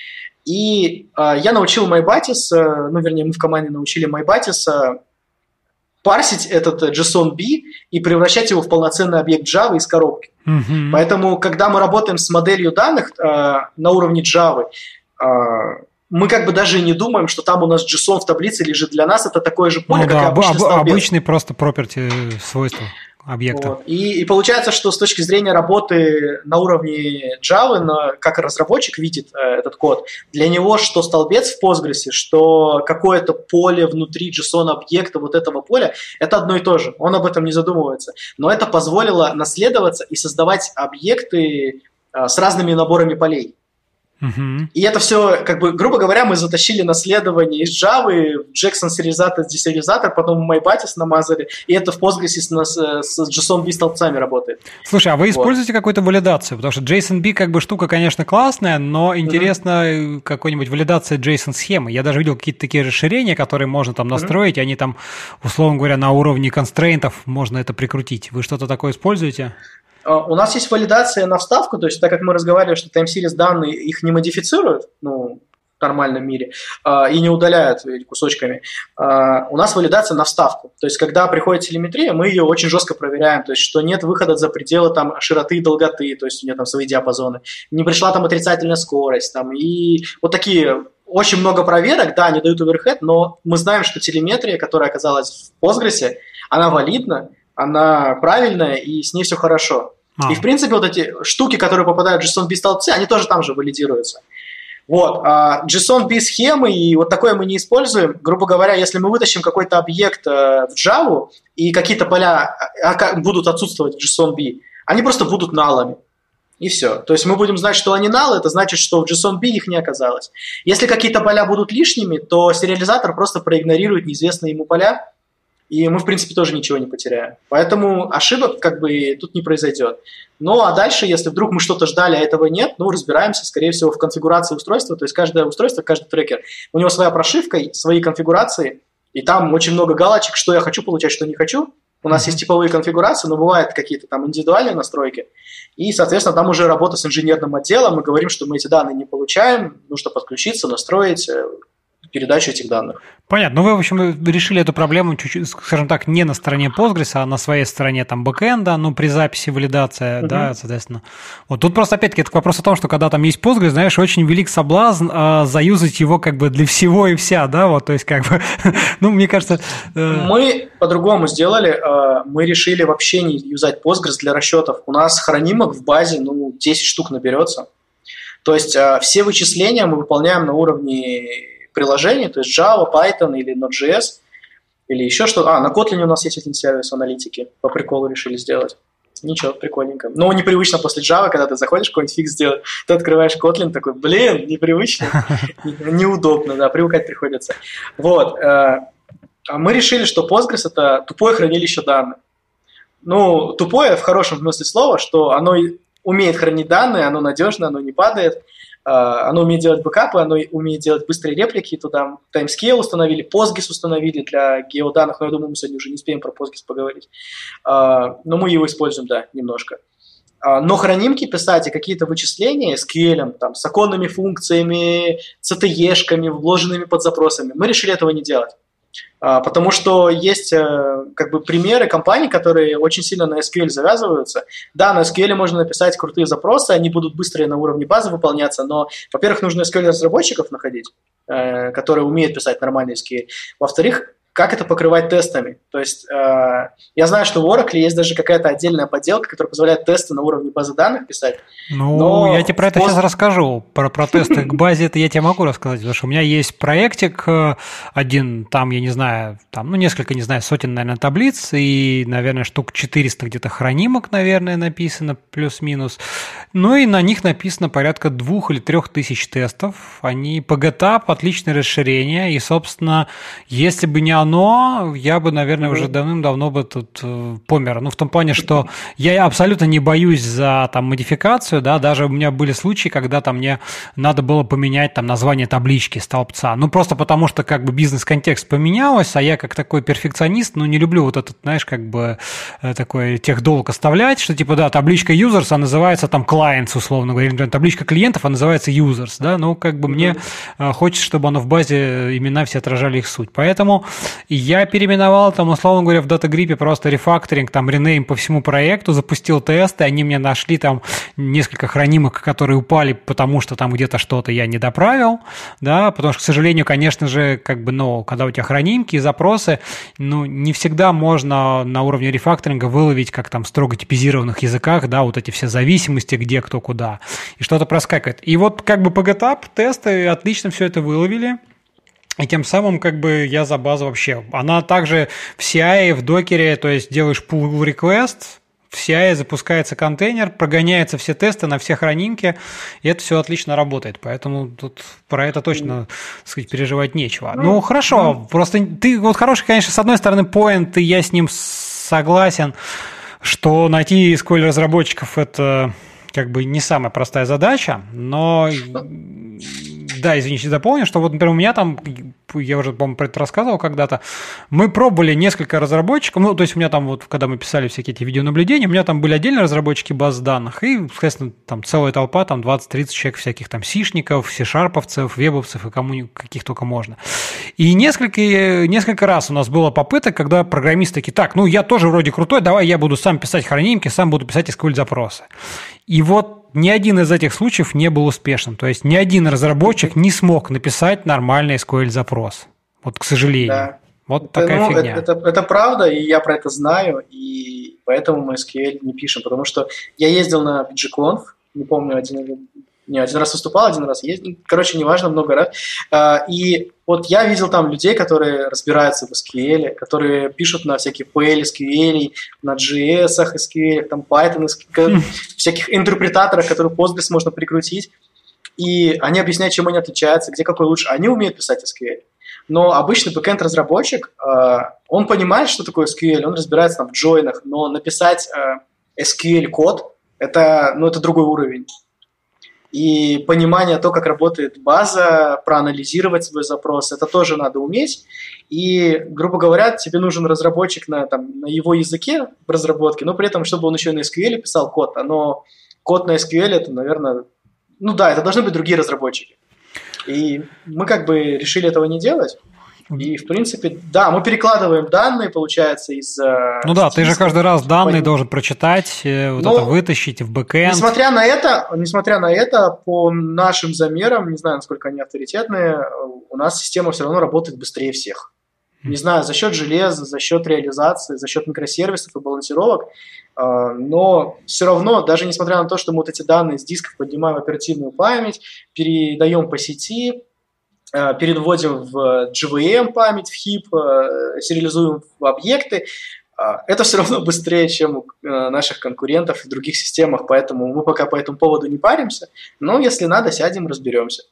И э, я научил MyBatis, э, ну, вернее, мы в команде научили MyBatis э, парсить этот JSON-B и превращать его в полноценный объект Java из коробки. Mm-hmm. Поэтому, когда мы работаем с моделью данных э, на уровне Java, э, мы как бы даже и не думаем, что там у нас JSON в таблице лежит. Для нас это такое же поле, ну, как да, и обычный об, столбец. Обычный просто property свойства объекта. Вот. И, и получается, что с точки зрения работы на уровне Java, на, как разработчик видит э, этот код, для него что столбец в Postgres, что какое-то поле внутри JSON-объекта вот этого поля, это одно и то же. Он об этом не задумывается. Но это позволило наследоваться и создавать объекты э, с разными наборами полей. Uh-huh. И это все, как бы, грубо говоря, мы затащили наследование из Java, в Jackson сериализатор, десериализатор, потом в MyBatis намазали, и это в Postgres с, с JSON-B столбцами работает. Слушай, а вы вот. используете какую-то валидацию? Потому что JSON-B как бы штука, конечно, классная, но интересно uh-huh. какой-нибудь валидация JSON-схемы. Я даже видел какие-то такие расширения, которые можно там настроить, uh-huh. и они там, условно говоря, на уровне констрейнтов можно это прикрутить. Вы что-то такое используете? У нас есть валидация на вставку, то есть так как мы разговаривали, что time series данные их не модифицируют, ну, в нормальном мире, и не удаляют кусочками, у нас валидация на вставку. То есть когда приходит телеметрия, мы ее очень жестко проверяем, то есть что нет выхода за пределы там, широты и долготы, то есть у нее там свои диапазоны, не пришла там отрицательная скорость, там, и вот такие... Очень много проверок, да, они дают оверхед, но мы знаем, что телеметрия, которая оказалась в Postgres, она валидна, она правильная, и с ней все хорошо. А. И, в принципе, вот эти штуки, которые попадают в JSON-B столбцы, они тоже там же валидируются. Вот. А JSON-B схемы и вот такое мы не используем. Грубо говоря, если мы вытащим какой-то объект в Java, и какие-то поля будут отсутствовать в JSON-B, они просто будут налами. И все. То есть мы будем знать, что они null, это значит, что в JSON-B их не оказалось. Если какие-то поля будут лишними, то сериализатор просто проигнорирует неизвестные ему поля, и мы, в принципе, тоже ничего не потеряем. Поэтому ошибок как бы тут не произойдет. Ну, а дальше, если вдруг мы что-то ждали, а этого нет, ну, разбираемся, скорее всего, в конфигурации устройства. То есть каждое устройство, каждый трекер, у него своя прошивка, свои конфигурации, и там очень много галочек, что я хочу получать, что не хочу. У нас mm-hmm. есть типовые конфигурации, но бывают какие-то там индивидуальные настройки. И, соответственно, там уже работа с инженерным отделом. Мы говорим, что мы эти данные не получаем, нужно подключиться, настроить передачу этих данных. Понятно. Ну, вы, в общем, решили эту проблему чуть-чуть, скажем так, не на стороне Postgres, а на своей стороне там бэкэнда, ну, при записи, валидации, uh-huh. да, соответственно. Вот тут просто, опять-таки, это вопрос о том, что когда там есть Postgres, знаешь, очень велик соблазн э, заюзать его как бы для всего и вся, да, вот, то есть как бы, ну, мне кажется... Э... Мы по-другому сделали, э, мы решили вообще не юзать Postgres для расчетов. У нас хранимок в базе, ну, десять штук наберется. То есть э, все вычисления мы выполняем на уровне приложений, то есть Java, Python или Node.js, или еще что-то. А, на Kotlin у нас есть один сервис аналитики, по приколу решили сделать. Ничего, прикольненько. Но непривычно после Java, когда ты заходишь какой-нибудь фикс сделать, ты открываешь Kotlin, такой, блин, непривычно, неудобно, да, привыкать приходится. Вот. Мы решили, что Postgres – это тупое хранилище данных. Ну, тупое в хорошем смысле слова, что оно умеет хранить данные, оно надежно, оно не падает, оно умеет делать бэкапы, оно умеет делать быстрые реплики, туда timescale установили, Postgres установили для геоданных, но я думаю, мы сегодня уже не успеем про Postgres поговорить. Но мы его используем, да, немножко. Но хранимки писать и какие-то вычисления эс кью эль, там, с оконными функциями, си ти и-шками, вложенными под запросами, мы решили этого не делать. Потому что есть как бы примеры компаний, которые очень сильно на эс кью эль завязываются. Да, на эс кью эль можно написать крутые запросы, они будут быстрее на уровне базы выполняться, но, во-первых, нужно эс кью эль-разработчиков находить, которые умеют писать нормальный эс кью эль. Во-вторых, как это покрывать тестами? То есть э, я знаю, что в Oracle есть даже какая-то отдельная подделка, которая позволяет тесты на уровне базы данных писать. Ну, но я тебе про это пост... сейчас расскажу. Про, про тесты к базе это я тебе могу рассказать, потому что у меня есть проектик один, там, я не знаю, там, ну, несколько, не знаю, сотен, наверное, таблиц, и, наверное, штук четыреста где-то хранимок, наверное, написано, плюс-минус. Ну, и на них написано порядка двух или трех тысяч тестов. Они пи джи тап, отличное расширение, и, собственно, если бы не оно, я бы, наверное, mm-hmm. уже давным-давно бы тут э, помер. Ну, в том плане, что я абсолютно не боюсь за там модификацию, да, даже у меня были случаи, когда там мне надо было поменять там название таблички столбца. Ну, просто потому что как бы бизнес-контекст поменялся, а я как такой перфекционист, ну, не люблю вот этот, знаешь, как бы э, такой техдолг оставлять, что типа, да, табличка users, а называется там clients, условно говоря, или табличка клиентов, а называется users, да, ну, как бы mm-hmm. мне э, хочется, чтобы оно в базе имена все отражали их суть. Поэтому я переименовал там, условно говоря, в DataGrip просто рефакторинг, там, ренейм по всему проекту, запустил тесты, они мне нашли там несколько хранимок, которые упали, потому что там где-то что-то я не доправил, да, потому что, к сожалению, конечно же, как бы, ну, когда у тебя хранимки и запросы, ну, не всегда можно на уровне рефакторинга выловить, как там в строго типизированных языках, да, вот эти все зависимости, где кто куда, и что-то проскакивает. И вот как бы пи джи тап тесты отлично все это выловили. И тем самым, как бы, я за базу вообще. Она также в си ай, в докере, то есть делаешь pull request, в си ай запускается контейнер, прогоняются все тесты на все хранимки, и это все отлично работает. Поэтому тут про это точно, так сказать, переживать нечего. Ну, хорошо, просто ты, вот хороший, конечно, с одной стороны, point, и я с ним согласен, что найти эс кью эль-разработчиков – это как бы не самая простая задача, но... Да, извините, дополню, что вот, например, у меня там, я уже, по-моему, про это рассказывал когда-то, мы пробовали несколько разработчиков, ну, то есть у меня там вот, когда мы писали всякие эти видеонаблюдения, у меня там были отдельные разработчики баз данных, и, соответственно, там целая толпа, там двадцать-тридцать человек всяких там сишников, си-шарповцев, вебовцев и кому каких только можно. И несколько, несколько раз у нас было попыток, когда программисты такие, так, ну, я тоже вроде крутой, давай я буду сам писать хранимки, сам буду писать эс кью эль-запросы. И вот ни один из этих случаев не был успешным. То есть ни один разработчик не смог написать нормальный эс кью эль-запрос. Вот, к сожалению. Да. Вот это, такая ну, фигня. Это, это, это правда, и я про это знаю. И поэтому мы эс кью эль не пишем, потому что я ездил на пи джи конф, не помню, один, не, один раз выступал, один раз ездил, короче, неважно, много раз, и вот я видел там людей, которые разбираются в эс кью эль, которые пишут на всяких пи эл эс кью эль, на джей эс эс кью эль, там Python, всяких интерпретаторах, которые Postgres можно прикрутить, и они объясняют, чем они отличаются, где какой лучше. Они умеют писать эс кью эль. Но обычный бэкэнд-разработчик, он понимает, что такое эс кью эль, он разбирается там в джойнах, но написать эс кью эль-код – это, ну, это другой уровень. И понимание того, как работает база, проанализировать свой запрос, это тоже надо уметь. И, грубо говоря, тебе нужен разработчик на, там, на его языке в разработке, но при этом, чтобы он еще и на эс кью эль писал код. Но код на эс кью эль – это, наверное… Ну да, это должны быть другие разработчики. И мы как бы решили этого не делать. И, в принципе, да, мы перекладываем данные, получается, из… Ну да, ты же каждый раз данные по... должен прочитать, вот Но, это вытащить в бэкэнд. Несмотря на это, несмотря на это, по нашим замерам, не знаю, насколько они авторитетные, у нас система все равно работает быстрее всех. Не знаю, за счет железа, за счет реализации, за счет микросервисов и балансировок, но все равно, даже несмотря на то, что мы вот эти данные с дисков поднимаем в оперативную память, передаем по сети, переводим в джи ви эм память, в хип, сериализуем в объекты, это все равно быстрее, чем у наших конкурентов в других системах, поэтому мы пока по этому поводу не паримся, но если надо, сядем, разберемся.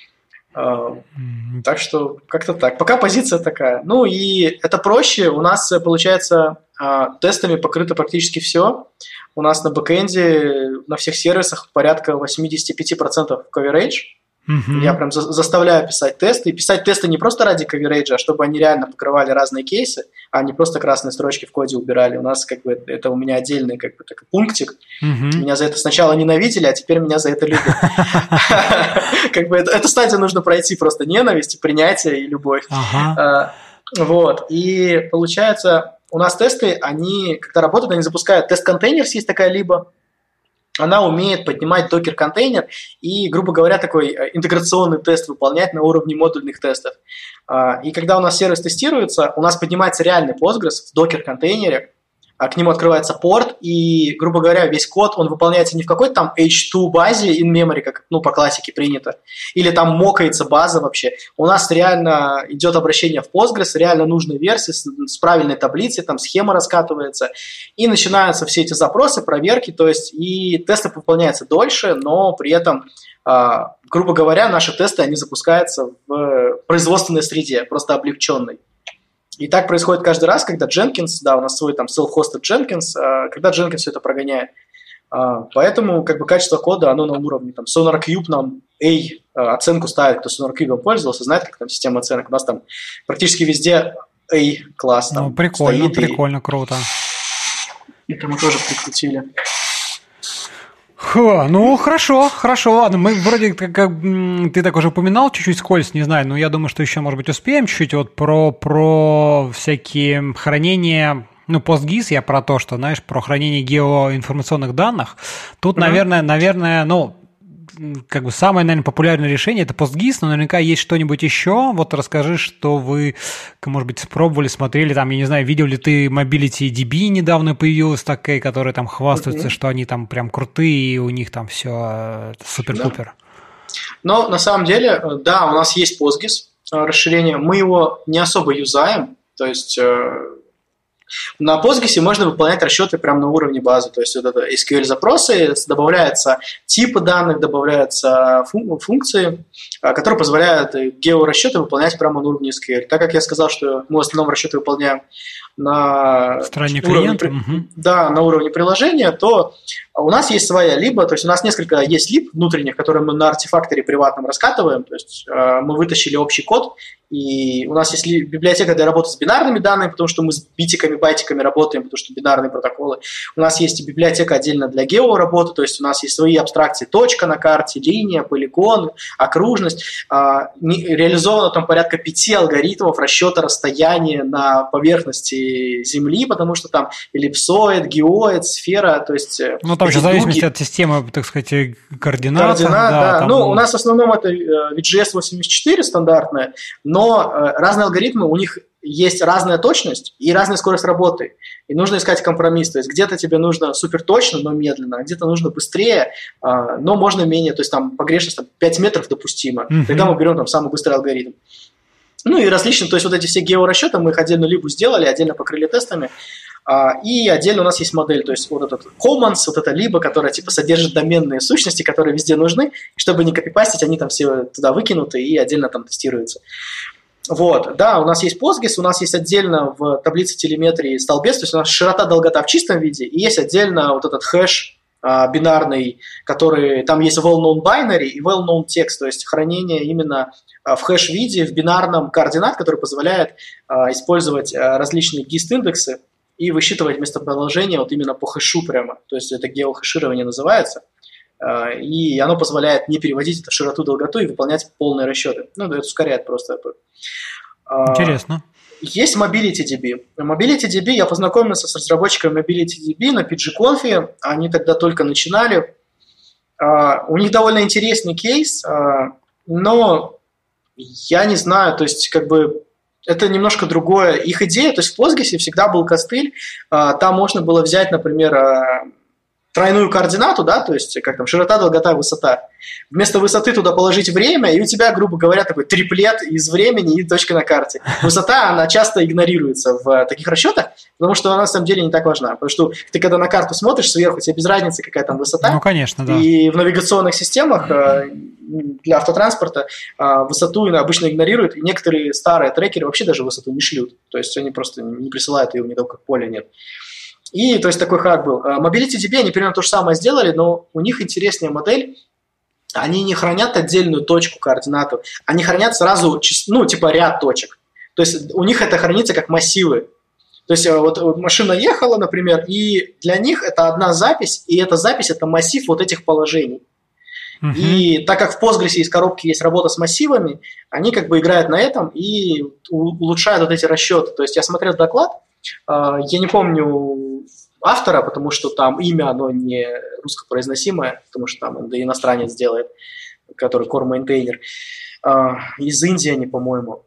Так что как-то так. Пока позиция такая. Ну и это проще. У нас, получается, тестами покрыто практически все. У нас на бэкэнде, на всех сервисах порядка восемьдесят пять процентов coverage. Mm-hmm. Я прям за- заставляю писать тесты. И писать тесты не просто ради coverage, а чтобы они реально покрывали разные кейсы, а не просто красные строчки в коде убирали. У нас как бы это у меня отдельный как бы такой пунктик. Mm-hmm. Меня за это сначала ненавидели, а теперь меня за это любят. Как бы эту стадию нужно пройти, просто ненависть, принятие и любовь. Вот. И получается, у нас тесты, они, когда работают, они запускают тест-контейнер, есть такая либо. Она умеет поднимать докер-контейнер и, грубо говоря, такой интеграционный тест выполнять на уровне модульных тестов. И когда у нас сервис тестируется, у нас поднимается реальный Postgres в докер-контейнере, к нему открывается порт, и, грубо говоря, весь код, он выполняется не в какой-то там эйч два базе in-memory, как ну, по классике принято, или там мокается база вообще. У нас реально идет обращение в Postgres, реально нужная версия с, с правильной таблицей, там схема раскатывается, и начинаются все эти запросы, проверки, то есть и тесты выполняются дольше, но при этом, э, грубо говоря, наши тесты, они запускаются в производственной среде, просто облегченной. И так происходит каждый раз, когда Jenkins, да, у нас свой там self-hosted Jenkins, когда Jenkins все это прогоняет. Поэтому как бы качество кода, оно на уровне. Там SonarQube нам A оценку ставит, кто SonarQube пользовался, знает, как там система оценок. У нас там практически везде A-класс. Ну, прикольно, прикольно, и... круто. Это мы тоже прикрутили. Фу, ну, хорошо, хорошо, ладно, мы вроде как, как ты так уже упоминал чуть-чуть скользь, не знаю, но я думаю, что еще, может быть, успеем чуть-чуть вот про, про всякие хранения, ну, PostGIS, я про то, что, знаешь, про хранение геоинформационных данных. Тут, mm-hmm. наверное, наверное, ну, как бы самое, наверное, популярное решение – это PostGIS, но наверняка есть что-нибудь еще. Вот расскажи, что вы, может быть, спробовали, смотрели, там, я не знаю, видел ли ты MobilityDB недавно появилась такая, которая там хвастается, mm-hmm. что они там прям крутые, и у них там все супер-пупер. Да. Но на самом деле, да, у нас есть PostGIS расширение, мы его не особо юзаем, то есть… На Postgres можно выполнять расчеты прямо на уровне базы, то есть вот это эс кью эль-запросы, добавляются типы данных, добавляются фун- функции, которые позволяют георасчеты выполнять прямо на уровне эс кью эль. Так как я сказал, что мы в основном расчеты выполняем на стороне уровне, клиента, угу. да, на уровне приложения, то у нас есть своя либо, то есть у нас несколько есть либ внутренних, которые мы на артефакторе приватном раскатываем, то есть э, мы вытащили общий код, и у нас есть библиотека для работы с бинарными данными, потому что мы с битиками, байтиками работаем, потому что бинарные протоколы. У нас есть библиотека отдельно для геоработы, то есть у нас есть свои абстракции, точка на карте, линия, полигон, окружность. Э, не, реализовано там порядка пяти алгоритмов расчета расстояния на поверхности Земли, потому что там эллипсоид, геоид, сфера, то есть… Ну, там же в зависимости от системы, так сказать, координат. Координат, да. да. Там... Ну, у нас в основном это ви джи эс восемьдесят четыре стандартная, но разные алгоритмы, у них есть разная точность и разная скорость работы. И нужно искать компромисс. То есть где-то тебе нужно супер точно, но медленно, а где-то нужно быстрее, но можно менее. То есть там погрешность там, пять метров допустима. Mm-hmm. Тогда мы берем там самый быстрый алгоритм. Ну и различные, то есть вот эти все георасчеты мы их отдельно либо сделали, отдельно покрыли тестами. И отдельно у нас есть модель, то есть вот этот commons, вот это либо, которая типа содержит доменные сущности, которые везде нужны, чтобы не копипастить, они там все туда выкинуты и отдельно там тестируются. Вот, да, у нас есть Postgres, у нас есть отдельно в таблице телеметрии столбец, то есть у нас широта, долгота в чистом виде, и есть отдельно вот этот хэш а, бинарный, который, там есть well-known binary и well-known text, то есть хранение именно а, в хэш-виде, в бинарном координат, который позволяет а, использовать а, различные гист-индексы и высчитывать местоположение вот именно по хэшу прямо, то есть это геохэширование называется. И оно позволяет не переводить это в широту, долготу и выполнять полные расчеты. Ну, это ускоряет просто. Интересно. Есть MobilityDB. MobilityDB, я познакомился с разработчиками MobilityDB на пи джи конф, они тогда только начинали. У них довольно интересный кейс, но я не знаю, то есть как бы это немножко другое. Их идея, то есть в Postgres всегда был костыль, там можно было взять, например, тройную координату, да, то есть как там широта, долгота, высота. Вместо высоты туда положить время, и у тебя, грубо говоря, такой триплет из времени и точка на карте. Высота, она часто игнорируется в таких расчетах, потому что она на самом деле не так важна. Потому что ты, когда на карту смотришь сверху, тебе без разницы, какая там высота. Ну, конечно, да. И в навигационных системах для автотранспорта высоту обычно игнорируют, и некоторые старые трекеры вообще даже высоту не шлют. То есть они просто не присылают ее, у них как поля нет. И, то есть, такой хак был. MobilityDB, они примерно то же самое сделали, но у них интереснее модель. Они не хранят отдельную точку, координату. Они хранят сразу, ну, типа ряд точек. То есть, у них это хранится как массивы. То есть, вот машина ехала, например, и для них это одна запись, и эта запись – это массив вот этих положений. Uh-huh. И так как в Postgres из коробки есть работа с массивами, они как бы играют на этом и улучшают вот эти расчеты. То есть, я смотрел доклад, я не помню автора, потому что там имя, оно не русскопроизносимое, потому что там да, иностранец делает, который core-мейнтейнер. Из Индии они, по-моему.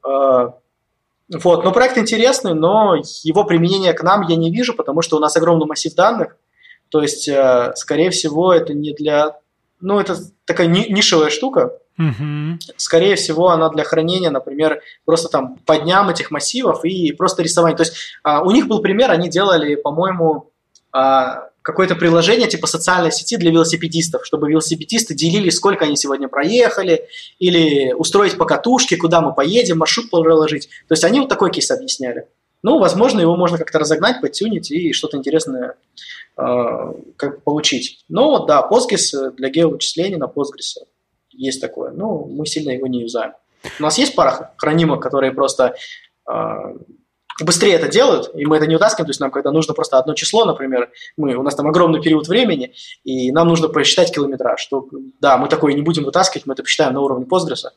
Вот. Но проект интересный, но его применение к нам я не вижу, потому что у нас огромный массив данных. То есть, скорее всего, это не для... Ну, это такая нишевая штука. Uh-huh. Скорее всего, она для хранения, например, просто там по дням этих массивов и просто рисование. То есть а, у них был пример, они делали, по-моему, а, какое-то приложение типа социальной сети для велосипедистов, чтобы велосипедисты делили, сколько они сегодня проехали, или устроить покатушки, куда мы поедем, маршрут проложить. То есть они вот такой кейс объясняли. Ну, возможно, его можно как-то разогнать, подтюнить и что-то интересное э, как бы получить. Но да, Postgres для геовычислений на Postgres есть такое. Но мы сильно его не юзаем. У нас есть пара хранимок, которые просто э, быстрее это делают, и мы это не утаскиваем. То есть нам, когда нужно просто одно число, например, мы, у нас там огромный период времени, и нам нужно посчитать километраж. Что, да, мы такое не будем вытаскивать, мы это посчитаем на уровне Postgres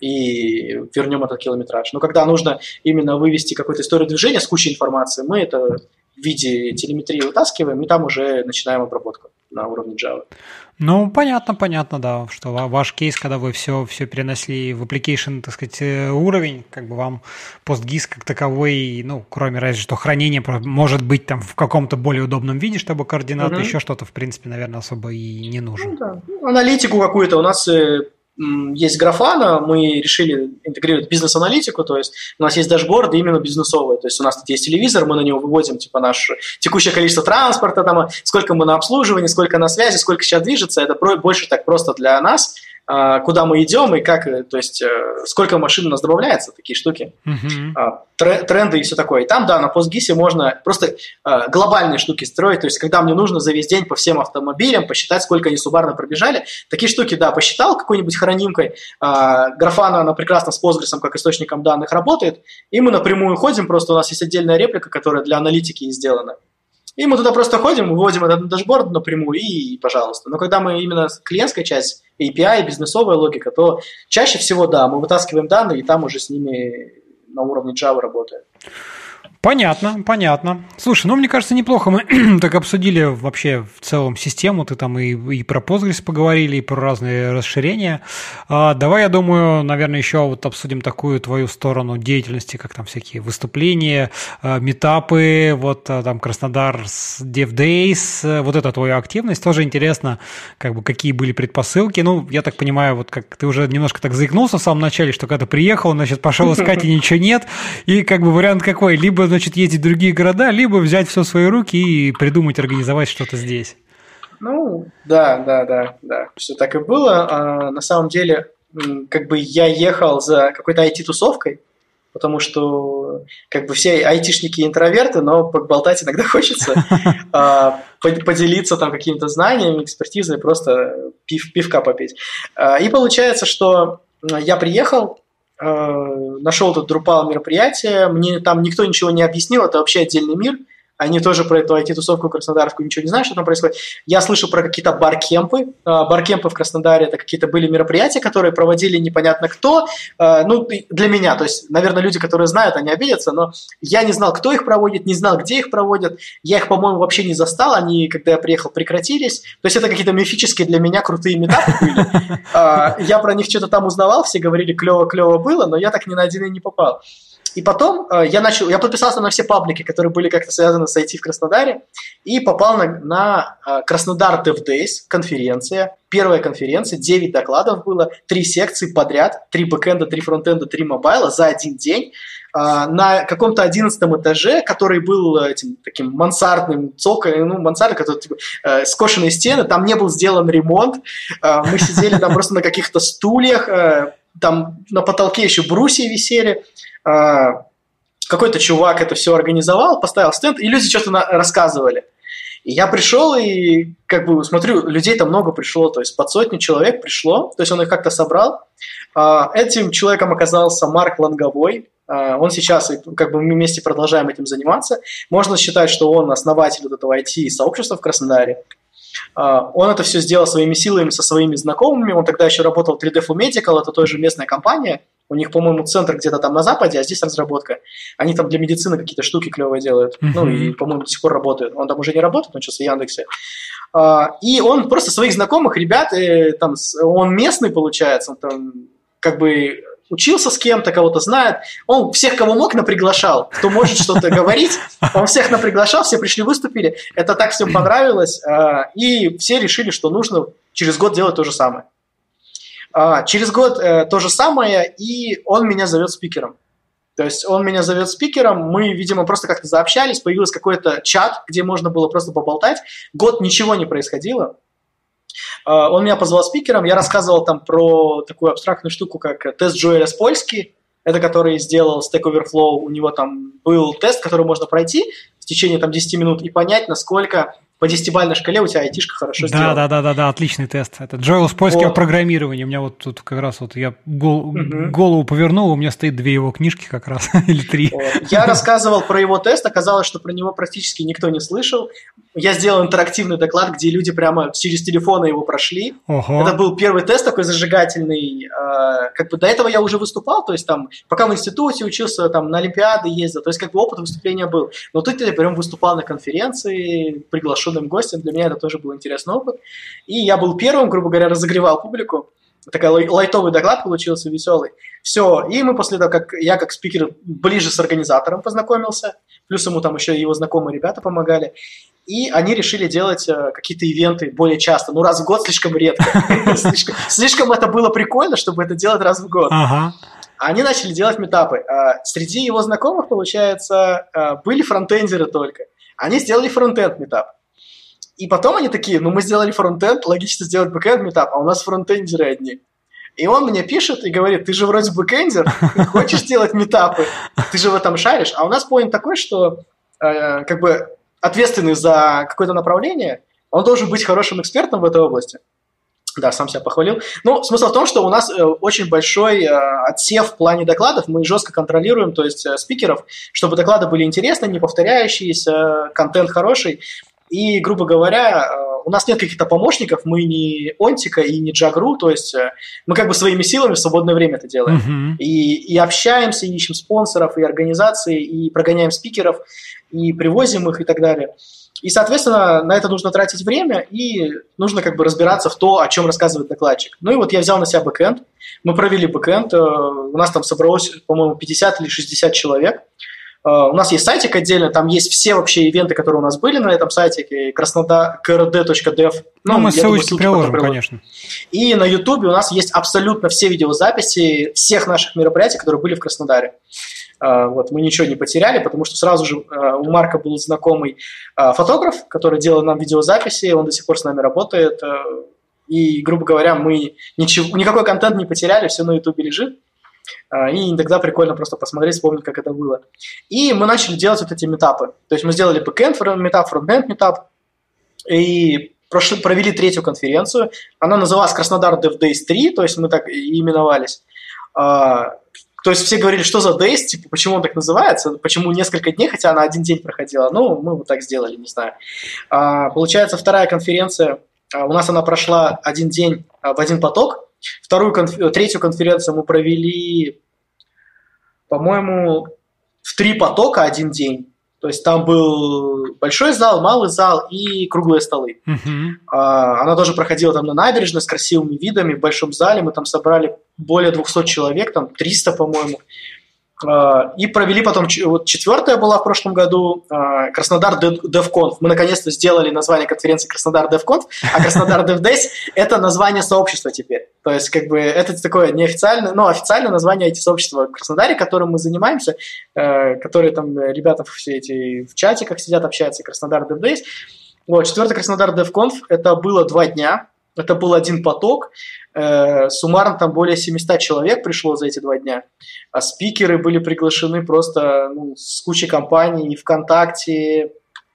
и вернем этот километраж. Но когда нужно именно вывести какую-то историю движения с кучей информации, мы это в виде телеметрии вытаскиваем, и там уже начинаем обработку на уровне Java. Ну, понятно, понятно, да, что ваш кейс, когда вы все, все перенесли в application, так сказать, уровень, как бы вам PostGIS как таковой, ну, кроме разве что хранения, может быть там в каком-то более удобном виде, чтобы координаты, угу. еще что-то, в принципе, наверное, особо и не нужно. Ну, да. Аналитику какую-то у нас... Есть Grafana, мы решили интегрировать бизнес-аналитику, то есть у нас есть дашборды именно бизнесовые, то есть у нас тут есть телевизор, мы на него выводим типа наше текущее количество транспорта, там, сколько мы на обслуживании, сколько на связи, сколько сейчас движется, это больше так просто для нас, куда мы идем и как, то есть сколько машин у нас добавляется, такие штуки, uh-huh. тренды и все такое. И там, да, на PostGIS можно просто глобальные штуки строить, то есть когда мне нужно за весь день по всем автомобилям посчитать, сколько они суммарно пробежали, такие штуки, да, посчитал какой-нибудь хранимкой, Grafana, она прекрасно с Postgres как источником данных работает, и мы напрямую ходим, просто у нас есть отдельная реплика, которая для аналитики сделана. И мы туда просто ходим, выводим этот дашборд напрямую и, пожалуйста. Но когда мы именно клиентская часть, эй пи ай, бизнесовая логика, то чаще всего, да, мы вытаскиваем данные, и там уже с ними на уровне Java работаем. Понятно, понятно. Слушай, ну, мне кажется, неплохо мы так обсудили вообще в целом систему. Ты там и, и про Postgres поговорили, и про разные расширения. А, давай, я думаю, наверное, еще вот обсудим такую твою сторону деятельности, как там всякие выступления, митапы, вот там Краснодар Dev Days, вот эта твоя активность. Тоже интересно, как бы, какие были предпосылки. Ну, я так понимаю, вот как ты уже немножко так заикнулся в самом начале, что когда ты приехал, значит, пошел искать, и ничего нет. И как бы вариант какой? Либо значит, ездить в другие города, либо взять все в свои руки и придумать, организовать что-то здесь. Ну, да, да, да, да, все так и было. А, на самом деле, как бы я ехал за какой-то ай ти-тусовкой, потому что как бы все айтишники интроверты, но поболтать иногда хочется, поделиться там какими-то знаниями, экспертизой, просто пив, пивка попить. И получается, что я приехал, нашел этот Drupal мероприятие, мне там никто ничего не объяснил, это вообще отдельный мир, они тоже про эту ай ти-тусовку краснодарскую ничего не знают, что там происходит. Я слышал про какие-то баркемпы. Баркемпы в Краснодаре – это какие-то были мероприятия, которые проводили непонятно кто. Ну, для меня, то есть, наверное, люди, которые знают, они обидятся, но я не знал, кто их проводит, не знал, где их проводят. Я их, по-моему, вообще не застал, они, когда я приехал, прекратились. То есть, это какие-то мифические для меня крутые митапы были. Я про них что-то там узнавал, все говорили, клево-клево было, но я так ни на один и не попал. И потом э, я начал, я подписался на все паблики, которые были как-то связаны с ай ти в Краснодаре, и попал на, на э, Краснодар Dev Days, конференция, первая конференция, девять докладов было, три секции подряд, три бэкэнда, три фронтенда, три мобайла за один день, э, на каком-то одиннадцатом этаже, который был этим таким мансардным цоколем, ну, мансардный, который типа, э, скошенные стены, там не был сделан ремонт, э, мы сидели там просто на каких-то стульях, э, там на потолке еще брусья висели. Какой-то чувак это все организовал, поставил стенд, и люди что-то на- рассказывали. И я пришел, и как бы смотрю, людей там много пришло, то есть под сотню человек пришло, то есть он их как-то собрал. Этим человеком оказался Марк Лонговой. Он сейчас, как бы мы вместе продолжаем этим заниматься. Можно считать, что он основатель вот этого ай ти-сообщества в Краснодаре. Он это все сделал своими силами, со своими знакомыми. Он тогда еще работал в три дэ Full Medical, это тоже местная компания. У них, по-моему, центр где-то там на Западе, а здесь разработка. Они там для медицины какие-то штуки клевые делают. Mm-hmm. Ну, и, по-моему, до сих пор работают. Он там уже не работает, он сейчас в Яндексе. И он просто своих знакомых ребят, там, он местный, получается, он там как бы учился с кем-то, кого-то знает. Он всех, кого мог, наприглашал. Кто может что-то говорить, он всех наприглашал, все пришли, выступили. Это так всем понравилось. И все решили, что нужно через год делать то же самое. Через год то же самое, и он меня зовет спикером. То есть он меня зовет спикером, мы, видимо, просто как-то заобщались, появился какой-то чат, где можно было просто поболтать. Год ничего не происходило. Он меня позвал спикером, я рассказывал там про такую абстрактную штуку, как тест джей эл эс польский, это который сделал Stack Overflow, у него там был тест, который можно пройти в течение там десять минут и понять, насколько по десятибалльной шкале у тебя айтишка хорошо да, сделана. Да, да, да, да, отличный тест. Это джей эл эс польский вот. О программировании. У меня вот тут как раз вот я гол, угу. голову повернул, у меня стоит две его книжки как раз, или три. Вот. Я рассказывал про его тест, оказалось, что про него практически никто не слышал. Я сделал интерактивный доклад, где люди прямо через телефоны его прошли. Ого. Это был первый тест такой зажигательный. Как бы до этого я уже выступал, то есть там, пока в институте учился, там на олимпиады ездил, то есть как бы опыт выступления был. Но тут я прям выступал на конференции, приглашен гостем, для меня это тоже был интересный опыт. И я был первым, грубо говоря, разогревал публику. Такой лай- лайтовый доклад получился, веселый. Все, и мы после того, как я как спикер ближе с организатором познакомился, плюс ему там еще его знакомые ребята помогали, и они решили делать э, какие-то ивенты более часто. Ну, раз в год слишком редко. Слишком это было прикольно, чтобы это делать раз в год. Они начали делать митапы. Среди его знакомых, получается, были фронтендеры только. Они сделали фронтенд митап. И потом они такие, ну мы сделали фронтенд, логично сделать бэкэнд митап, а у нас фронтендеры одни. И он мне пишет и говорит, ты же вроде бэкэндер, хочешь делать митапы, ты же в этом шаришь. А у нас поинт такой, что э, как бы ответственный за какое-то направление, он должен быть хорошим экспертом в этой области. Да, сам себя похвалил. Ну, смысл в том, что у нас э, очень большой э, отсев в плане докладов, мы жестко контролируем, то есть э, спикеров, чтобы доклады были интересны, не повторяющиеся, э, контент хороший. И, грубо говоря, у нас нет каких-то помощников, мы не Онтика и не Джагру, то есть мы как бы своими силами в свободное время это делаем. Uh-huh. И, и общаемся, и ищем спонсоров, и организации, и прогоняем спикеров, и привозим их и так далее. И, соответственно, на это нужно тратить время, и нужно как бы разбираться в то, о чем рассказывает докладчик. Ну и вот я взял на себя бэкэнд, мы провели бэкэнд, у нас там собралось, по-моему, пятьдесят или шестьдесят человек. У нас есть сайтик отдельно, там есть все вообще ивенты, которые у нас были на этом сайте, краснодар точка дев. Ну, ну мы ссылочки приложим, конечно. И на Ютубе у нас есть абсолютно все видеозаписи всех наших мероприятий, которые были в Краснодаре. Вот, мы ничего не потеряли, потому что сразу же у Марка был знакомый фотограф, который делал нам видеозаписи, он до сих пор с нами работает. И, грубо говоря, мы ничего, никакой контент не потеряли, все на Ютубе лежит. И иногда прикольно просто посмотреть, вспомнить, как это было. И мы начали делать вот эти митапы. То есть мы сделали бэкэнд митап, фронтенд митап, и прошли, провели третью конференцию. Она называлась Краснодар Dev Days три, то есть мы так и именовались. То есть все говорили, что за Days, типа, почему он так называется, почему несколько дней, хотя она один день проходила. Ну, мы вот так сделали, не знаю. Получается, вторая конференция, у нас она прошла один день в один поток. Вторую, конф... третью конференцию мы провели, по-моему, в три потока один день. То есть там был большой зал, малый зал и круглые столы. Uh-huh. Она тоже проходила там на набережной с красивыми видами, в большом зале. Мы там собрали более двухсот человек, там триста, по-моему. И провели потом, вот четвертая была в прошлом году, Краснодар DevConf. Мы наконец-то сделали название конференции Краснодар DevConf, а Краснодар DevDays – это название сообщества теперь. То есть, как бы, это такое неофициальное, но официальное название ай ти-сообщества в Краснодаре, которым мы занимаемся, которые там ребята все эти в чатиках сидят, общаются, Краснодар DevDays. Вот, четвертый Краснодар DevConf – это было два дня. Это был один поток, э, суммарно там более семьсот человек пришло за эти два дня, а спикеры были приглашены просто ну, с кучей компаний, и ВКонтакте,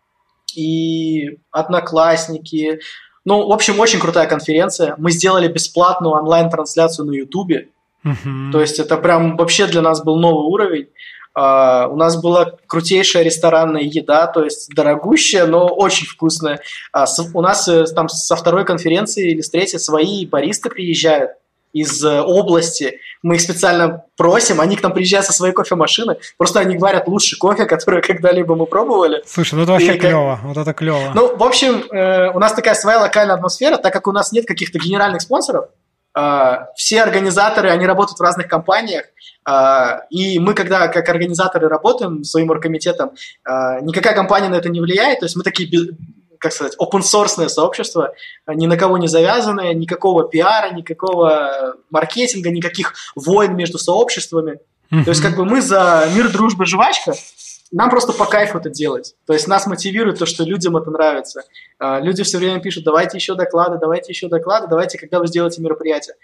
и Одноклассники. Ну, в общем, очень крутая конференция. Мы сделали бесплатную онлайн-трансляцию на Ютубе, uh-huh. То есть это прям вообще для нас был новый уровень. Uh, у нас была крутейшая ресторанная еда, то есть дорогущая, но очень вкусная. Uh, с, у нас uh, там со второй конференции или с третьей свои баристы приезжают из uh, области. Мы их специально просим, они к нам приезжают со своей кофемашины. Просто они варят лучший кофе, который когда-либо мы пробовали. Слушай, ну это вообще И, клево, как... вот это клево. Ну, в общем, uh, у нас такая своя локальная атмосфера, так как у нас нет каких-то генеральных спонсоров. Uh, все организаторы, они работают в разных компаниях, uh, и мы, когда как организаторы работаем своим оргкомитетом, uh, никакая компания на это не влияет, то есть мы такие, как сказать, open-source сообщество, ни на кого не завязанное, никакого пиара, никакого маркетинга, никаких войн между сообществами. Mm-hmm. То есть как бы мы за мир, дружба, жвачка. Нам просто по кайфу это делать. То есть нас мотивирует то, что людям это нравится. Люди все время пишут, давайте еще доклады, давайте еще доклады, давайте, когда вы сделаете мероприятие.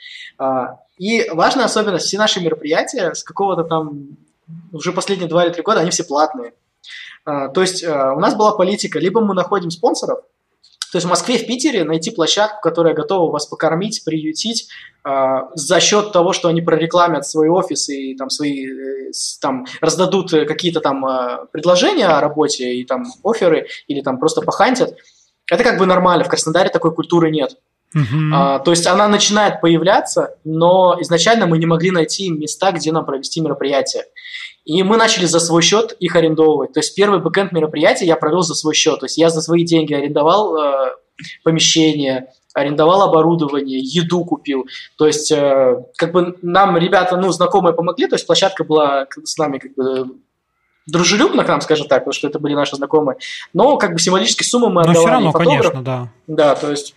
И важная особенность, все наши мероприятия с какого-то там, уже последние два или три года, они все платные. То есть у нас была политика, либо мы находим спонсоров, то есть в Москве, в Питере найти площадку, которая готова вас покормить, приютить э, за счет того, что они прорекламят свои офисы и там, свои, э, там, раздадут какие-то там э, предложения о работе и там офферы или там просто похантят. Это как бы нормально. В Краснодаре такой культуры нет. Uh-huh. А, то есть она начинает появляться, но изначально мы не могли найти места, где нам провести мероприятие. И мы начали за свой счет их арендовывать. То есть первый бэкэнд мероприятия я провел за свой счет. То есть я за свои деньги арендовал э, помещение, арендовал оборудование, еду купил. То есть э, как бы нам ребята, ну, знакомые помогли. То есть площадка была с нами как бы дружелюбна к нам, скажем так, потому что это были наши знакомые. Но как бы символические суммы мы отдавали. Но все равно, конечно, да. Да, то есть...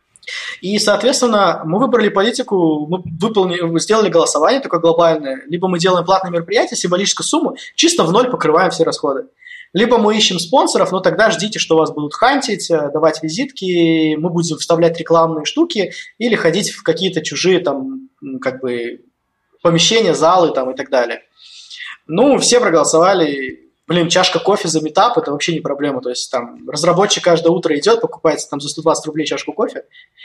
И, соответственно, мы выбрали политику, мы выполнили, сделали голосование такое глобальное. Либо мы делаем платное мероприятие, символическую сумму, чисто в ноль покрываем все расходы. Либо мы ищем спонсоров, но тогда ждите, что вас будут хантить, давать визитки, мы будем вставлять рекламные штуки или ходить в какие-то чужие там, как бы, помещения, залы там, и так далее. Ну, все проголосовали. Блин, чашка кофе за митап – это вообще не проблема. То есть там разработчик каждое утро идет, покупает там за сто двадцать рублей чашку кофе.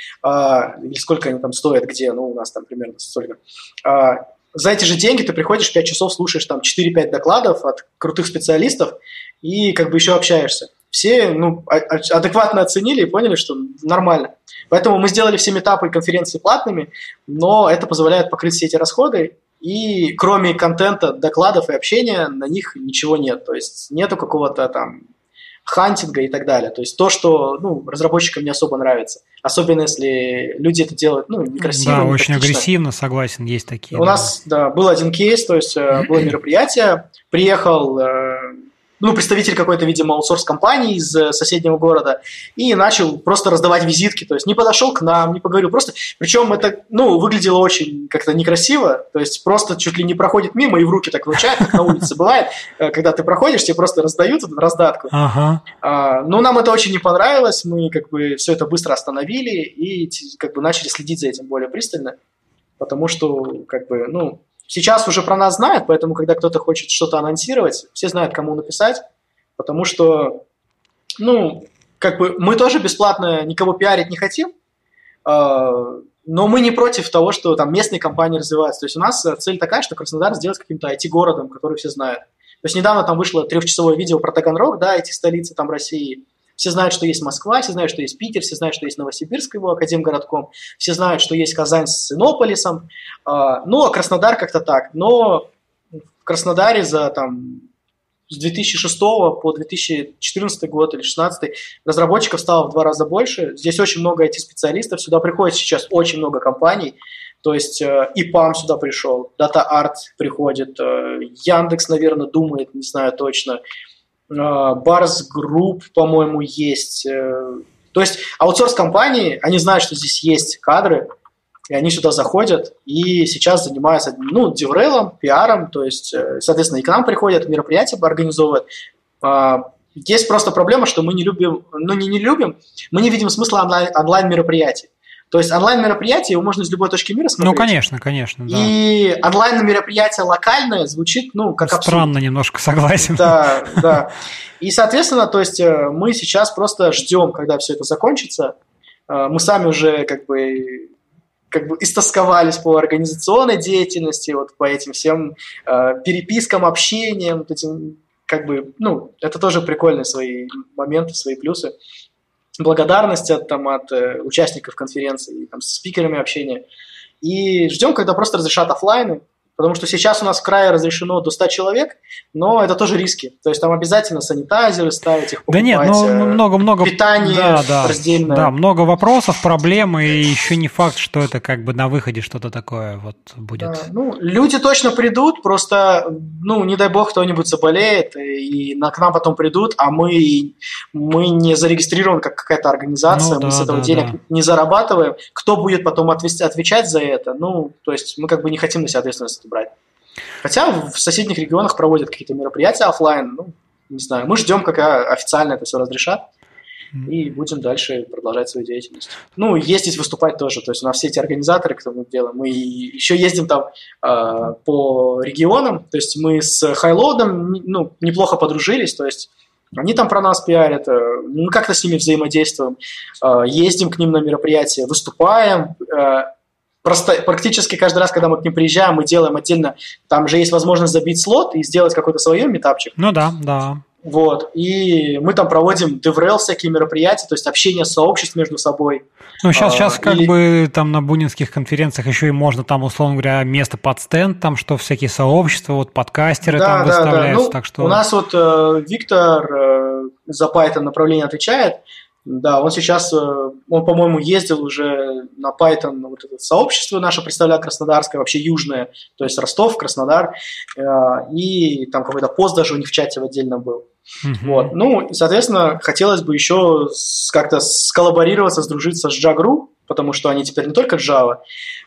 А, или сколько они там стоят, где, ну, у нас там примерно столько. А, за эти же деньги ты приходишь, пять часов слушаешь там четыре-пять докладов от крутых специалистов и как бы еще общаешься. все ну, адекватно оценили и поняли, что нормально. Поэтому мы сделали все митапы и конференции платными, но это позволяет покрыть все эти расходы, и кроме контента, докладов и общения на них ничего нет. То есть нету какого-то там хантинга и так далее. То есть то, что ну, разработчикам не особо нравится. Особенно если люди это делают ну, некрасиво. Да, не очень тактично. Агрессивно, согласен, есть такие. У да. нас да, был один кейс, то есть было мероприятие, приехал ну, представитель какой-то, видимо, аутсорс-компании из соседнего города и начал просто раздавать визитки, то есть не подошел к нам, не поговорил, просто, причем это, ну, выглядело очень как-то некрасиво, то есть просто чуть ли не проходит мимо и в руки так вручает, как на улице бывает, когда ты проходишь, тебе просто раздают эту раздатку. Ага. А, ну, нам это очень не понравилось, мы как бы все это быстро остановили и как бы начали следить за этим более пристально, потому что, как бы, ну, сейчас уже про нас знают, поэтому, когда кто-то хочет что-то анонсировать, все знают, кому написать, потому что, ну, как бы мы тоже бесплатно никого пиарить не хотим, но мы не против того, что там местные компании развиваются. То есть у нас цель такая, что Краснодар сделать каким-то ай ти-городом, который все знают. То есть недавно там вышло трехчасовое видео про Таганрог, да, ай ти-столицы там России. Все знают, что есть Москва, все знают, что есть Питер, все знают, что есть Новосибирск его академгородком, все знают, что есть Казань с Иннополисом, ну, а Краснодар как-то так. Но в Краснодаре за там, с две тысячи шестого по две тысячи четырнадцатый год или две тысячи шестнадцатый разработчиков стало в два раза больше. Здесь очень много ай ти-специалистов, сюда приходит сейчас очень много компаний, то есть и пам сюда пришел, DataArt приходит, Яндекс, наверное, думает, не знаю точно, Барс Групп, по-моему, есть. То есть аутсорс-компании, они знают, что здесь есть кадры, и они сюда заходят, и сейчас занимаются, ну, деврелом, пиаром, то есть, соответственно, и к нам приходят, мероприятия организовывают. Есть просто проблема, что мы не любим, ну, не не любим, мы не видим смысла онлайн, онлайн-мероприятий. То есть онлайн-мероприятие его можно из любой точки мира смотреть. Ну, конечно, конечно, да. И онлайн-мероприятие локальное звучит, ну, как абсурд. Странно немножко, согласен. Да, да. И, соответственно, то есть мы сейчас просто ждем, когда все это закончится. Мы сами уже как бы, как бы истосковались по организационной деятельности, вот по этим всем перепискам, общениям, этим, как бы, ну, это тоже прикольные свои моменты, свои плюсы. Благодарность от, там, от э, участников конференции, там, с спикерами общения. И ждем, когда просто разрешат офлайны, потому что сейчас у нас в крае разрешено до ста человек, но это тоже риски. То есть там обязательно санитайзеры ставить, их покупать, да нет, ну, много-много питание да, да, раздельное. Да, много вопросов, проблем, и еще не факт, что это как бы на выходе что-то такое вот будет. Да, ну, люди точно придут, просто, ну, не дай бог, кто-нибудь заболеет, и на, к нам потом придут, а мы, мы не зарегистрированы как какая-то организация, ну, да, мы с этого да, денег да. не зарабатываем. Кто будет потом отвечать, отвечать за это? Ну, то есть мы как бы не хотим на себя ответственность брать. Хотя в соседних регионах проводят какие-то мероприятия офлайн, ну, не знаю, мы ждем, когда официально это все разрешат, и будем дальше продолжать свою деятельность. Ну, ездить, выступать тоже, то есть у нас все эти организаторы, кто мы делаем, мы еще ездим там э, по регионам, то есть мы с Хайлоудом, ну, неплохо подружились, то есть они там про нас пиарят, мы как-то с ними взаимодействуем, э, ездим к ним на мероприятия, выступаем. э, Просто практически каждый раз, когда мы к ним приезжаем, мы делаем отдельно, там же есть возможность забить слот и сделать какой-то свой митапчик. Ну да, да. Вот, и мы там проводим деврел, всякие мероприятия, то есть общение сообществ между собой. Ну, сейчас, а, сейчас как или... бы там на бунинских конференциях еще и можно там, условно говоря, место под стенд, там что всякие сообщества, вот подкастеры да, там да, выставляются. Да. Ну, так что... У нас вот э, Виктор э, за Python направление отвечает. Да, он сейчас, он, по-моему, ездил уже на Python, вот это сообщество наше представлял краснодарское, вообще южное, то есть Ростов, Краснодар, и там какой-то пост даже у них в чате в отдельном был. Mm-hmm. Вот. Ну, и, соответственно, хотелось бы еще как-то сколлаборироваться, сдружиться с Джагру, потому что они теперь не только Java,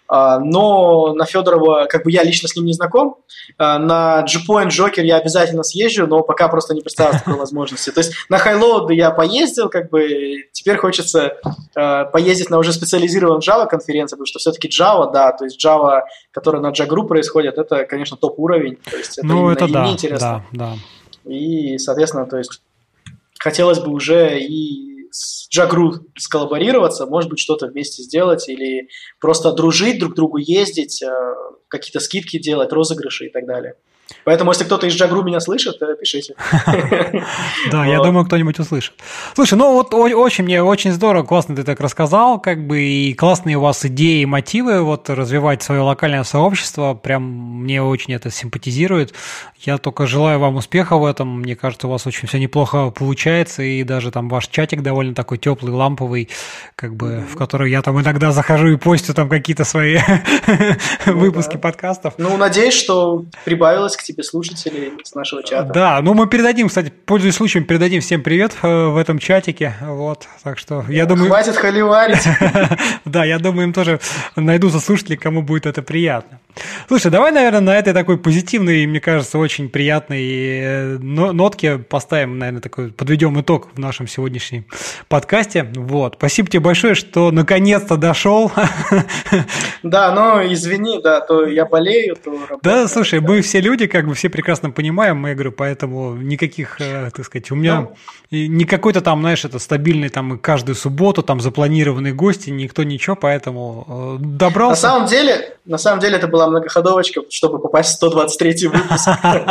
но на Федорова, как бы я лично с ним не знаком, на Gpoint Joker я обязательно съезжу, но пока просто не представляю такой возможности. То есть на Highload я поездил, как бы теперь хочется поездить на уже специализированном Java конференции, потому что все-таки Java, да, то есть Java, которая на Jagru происходит, это, конечно, топ-уровень, то есть это ну, именно это и да, мне интересно. Да, да. И, соответственно, то есть хотелось бы уже и с Jagru сколлаборироваться, может быть, что-то вместе сделать или просто дружить, друг к другу ездить, какие-то скидки делать, розыгрыши и так далее. Поэтому, если кто-то из Джагру меня слышит, пишите. Да, я думаю, кто-нибудь услышит. Слушай, ну вот очень мне очень здорово, классно ты так рассказал, как бы, и классные у вас идеи и мотивы вот развивать свое локальное сообщество, прям мне очень это симпатизирует. Я только желаю вам успеха в этом, мне кажется, у вас очень все неплохо получается, и даже там ваш чатик довольно такой теплый, ламповый, как бы, mm-hmm. в который я там иногда захожу и постю там какие-то свои ну, выпуски да. подкастов. Ну, надеюсь, что прибавилось к тебе слушателей с нашего чата. Да, ну мы передадим, кстати, пользуясь случаем, передадим всем привет в этом чатике, вот, так что я думаю... Хватит холиварить. Да, я думаю, им тоже найдутся слушатели, кому будет это приятно. Слушай, давай, наверное, на этой такой позитивной, мне кажется, очень приятной нотке поставим, наверное, такой, подведем итог в нашем сегодняшнем подкасте. Вот. Спасибо тебе большое, что наконец-то дошел. Да, но извини, да, то я болею, то работаю. Да, слушай, мы все люди, как бы все прекрасно понимаем, я говорю, поэтому никаких, так сказать, у меня ну, не какой-то там, знаешь, это стабильный там каждую субботу там запланированные гости, никто ничего, поэтому добрался. На самом деле, на самом деле это была многоходовочка, чтобы попасть в сто двадцать третий выпуск.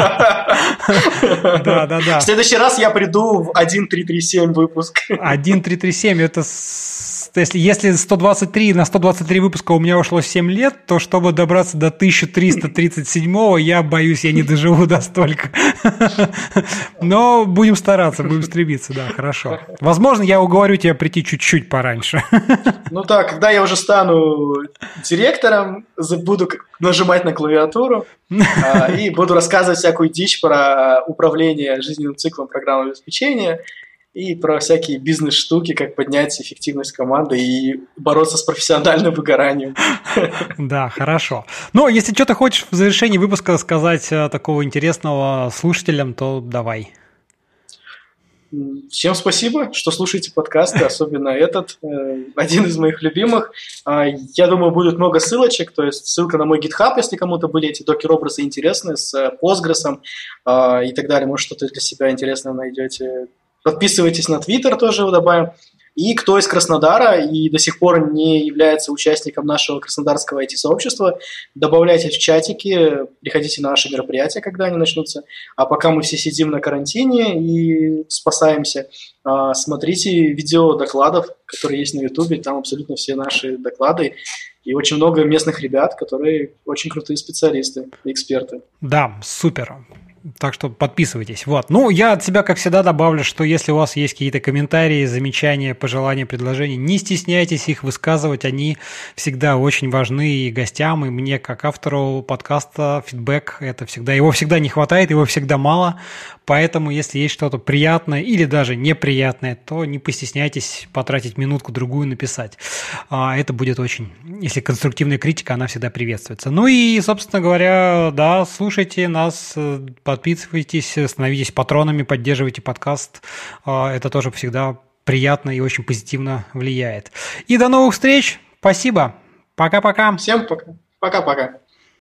Да, да, да. В следующий раз я приду в один три три семь выпуск. один три три семь это... Если, если сто двадцать три на сто двадцать три выпуска у меня ушло семь лет, то чтобы добраться до тысяча триста тридцать седьмого, я боюсь, я не доживу до столько. Но будем стараться, будем стремиться, да, хорошо. Возможно, я уговорю тебя прийти чуть-чуть пораньше. Ну так, когда я уже стану директором, буду нажимать на клавиатуру и буду рассказывать всякую дичь про управление жизненным циклом программного обеспечения, и про всякие бизнес-штуки, как поднять эффективность команды и бороться с профессиональным выгоранием. Да, хорошо. Но если что-то хочешь в завершении выпуска сказать такого интересного слушателям, то давай. Всем спасибо, что слушаете подкасты, особенно этот, один из моих любимых. Я думаю, будет много ссылочек, то есть ссылка на мой GitHub, если кому-то были эти докер-образы интересны, с Postgres и так далее. Может, что-то для себя интересное найдете. Подписывайтесь на Twitter, тоже его добавим. И кто из Краснодара и до сих пор не является участником нашего краснодарского ай ти-сообщества, добавляйтесь в чатики, приходите на наши мероприятия, когда они начнутся. А пока мы все сидим на карантине и спасаемся, смотрите видео докладов, которые есть на Ютубе, там абсолютно все наши доклады. И очень много местных ребят, которые очень крутые специалисты, эксперты. Да, супер. Так что подписывайтесь. Вот. Ну, я от себя, как всегда, добавлю, что если у вас есть какие-то комментарии, замечания, пожелания, предложения, не стесняйтесь их высказывать. Они всегда очень важны и гостям, и мне, как автору подкаста, фидбэк, это всегда, его всегда не хватает, его всегда мало. Поэтому, если есть что-то приятное или даже неприятное, то не постесняйтесь потратить минутку-другую написать. Это будет очень... Если конструктивная критика, она всегда приветствуется. Ну и, собственно говоря, да, слушайте нас, подписывайтесь, становитесь патронами, поддерживайте подкаст. Это тоже всегда приятно и очень позитивно влияет. И до новых встреч. Спасибо. Пока-пока. Всем пока. Пока-пока.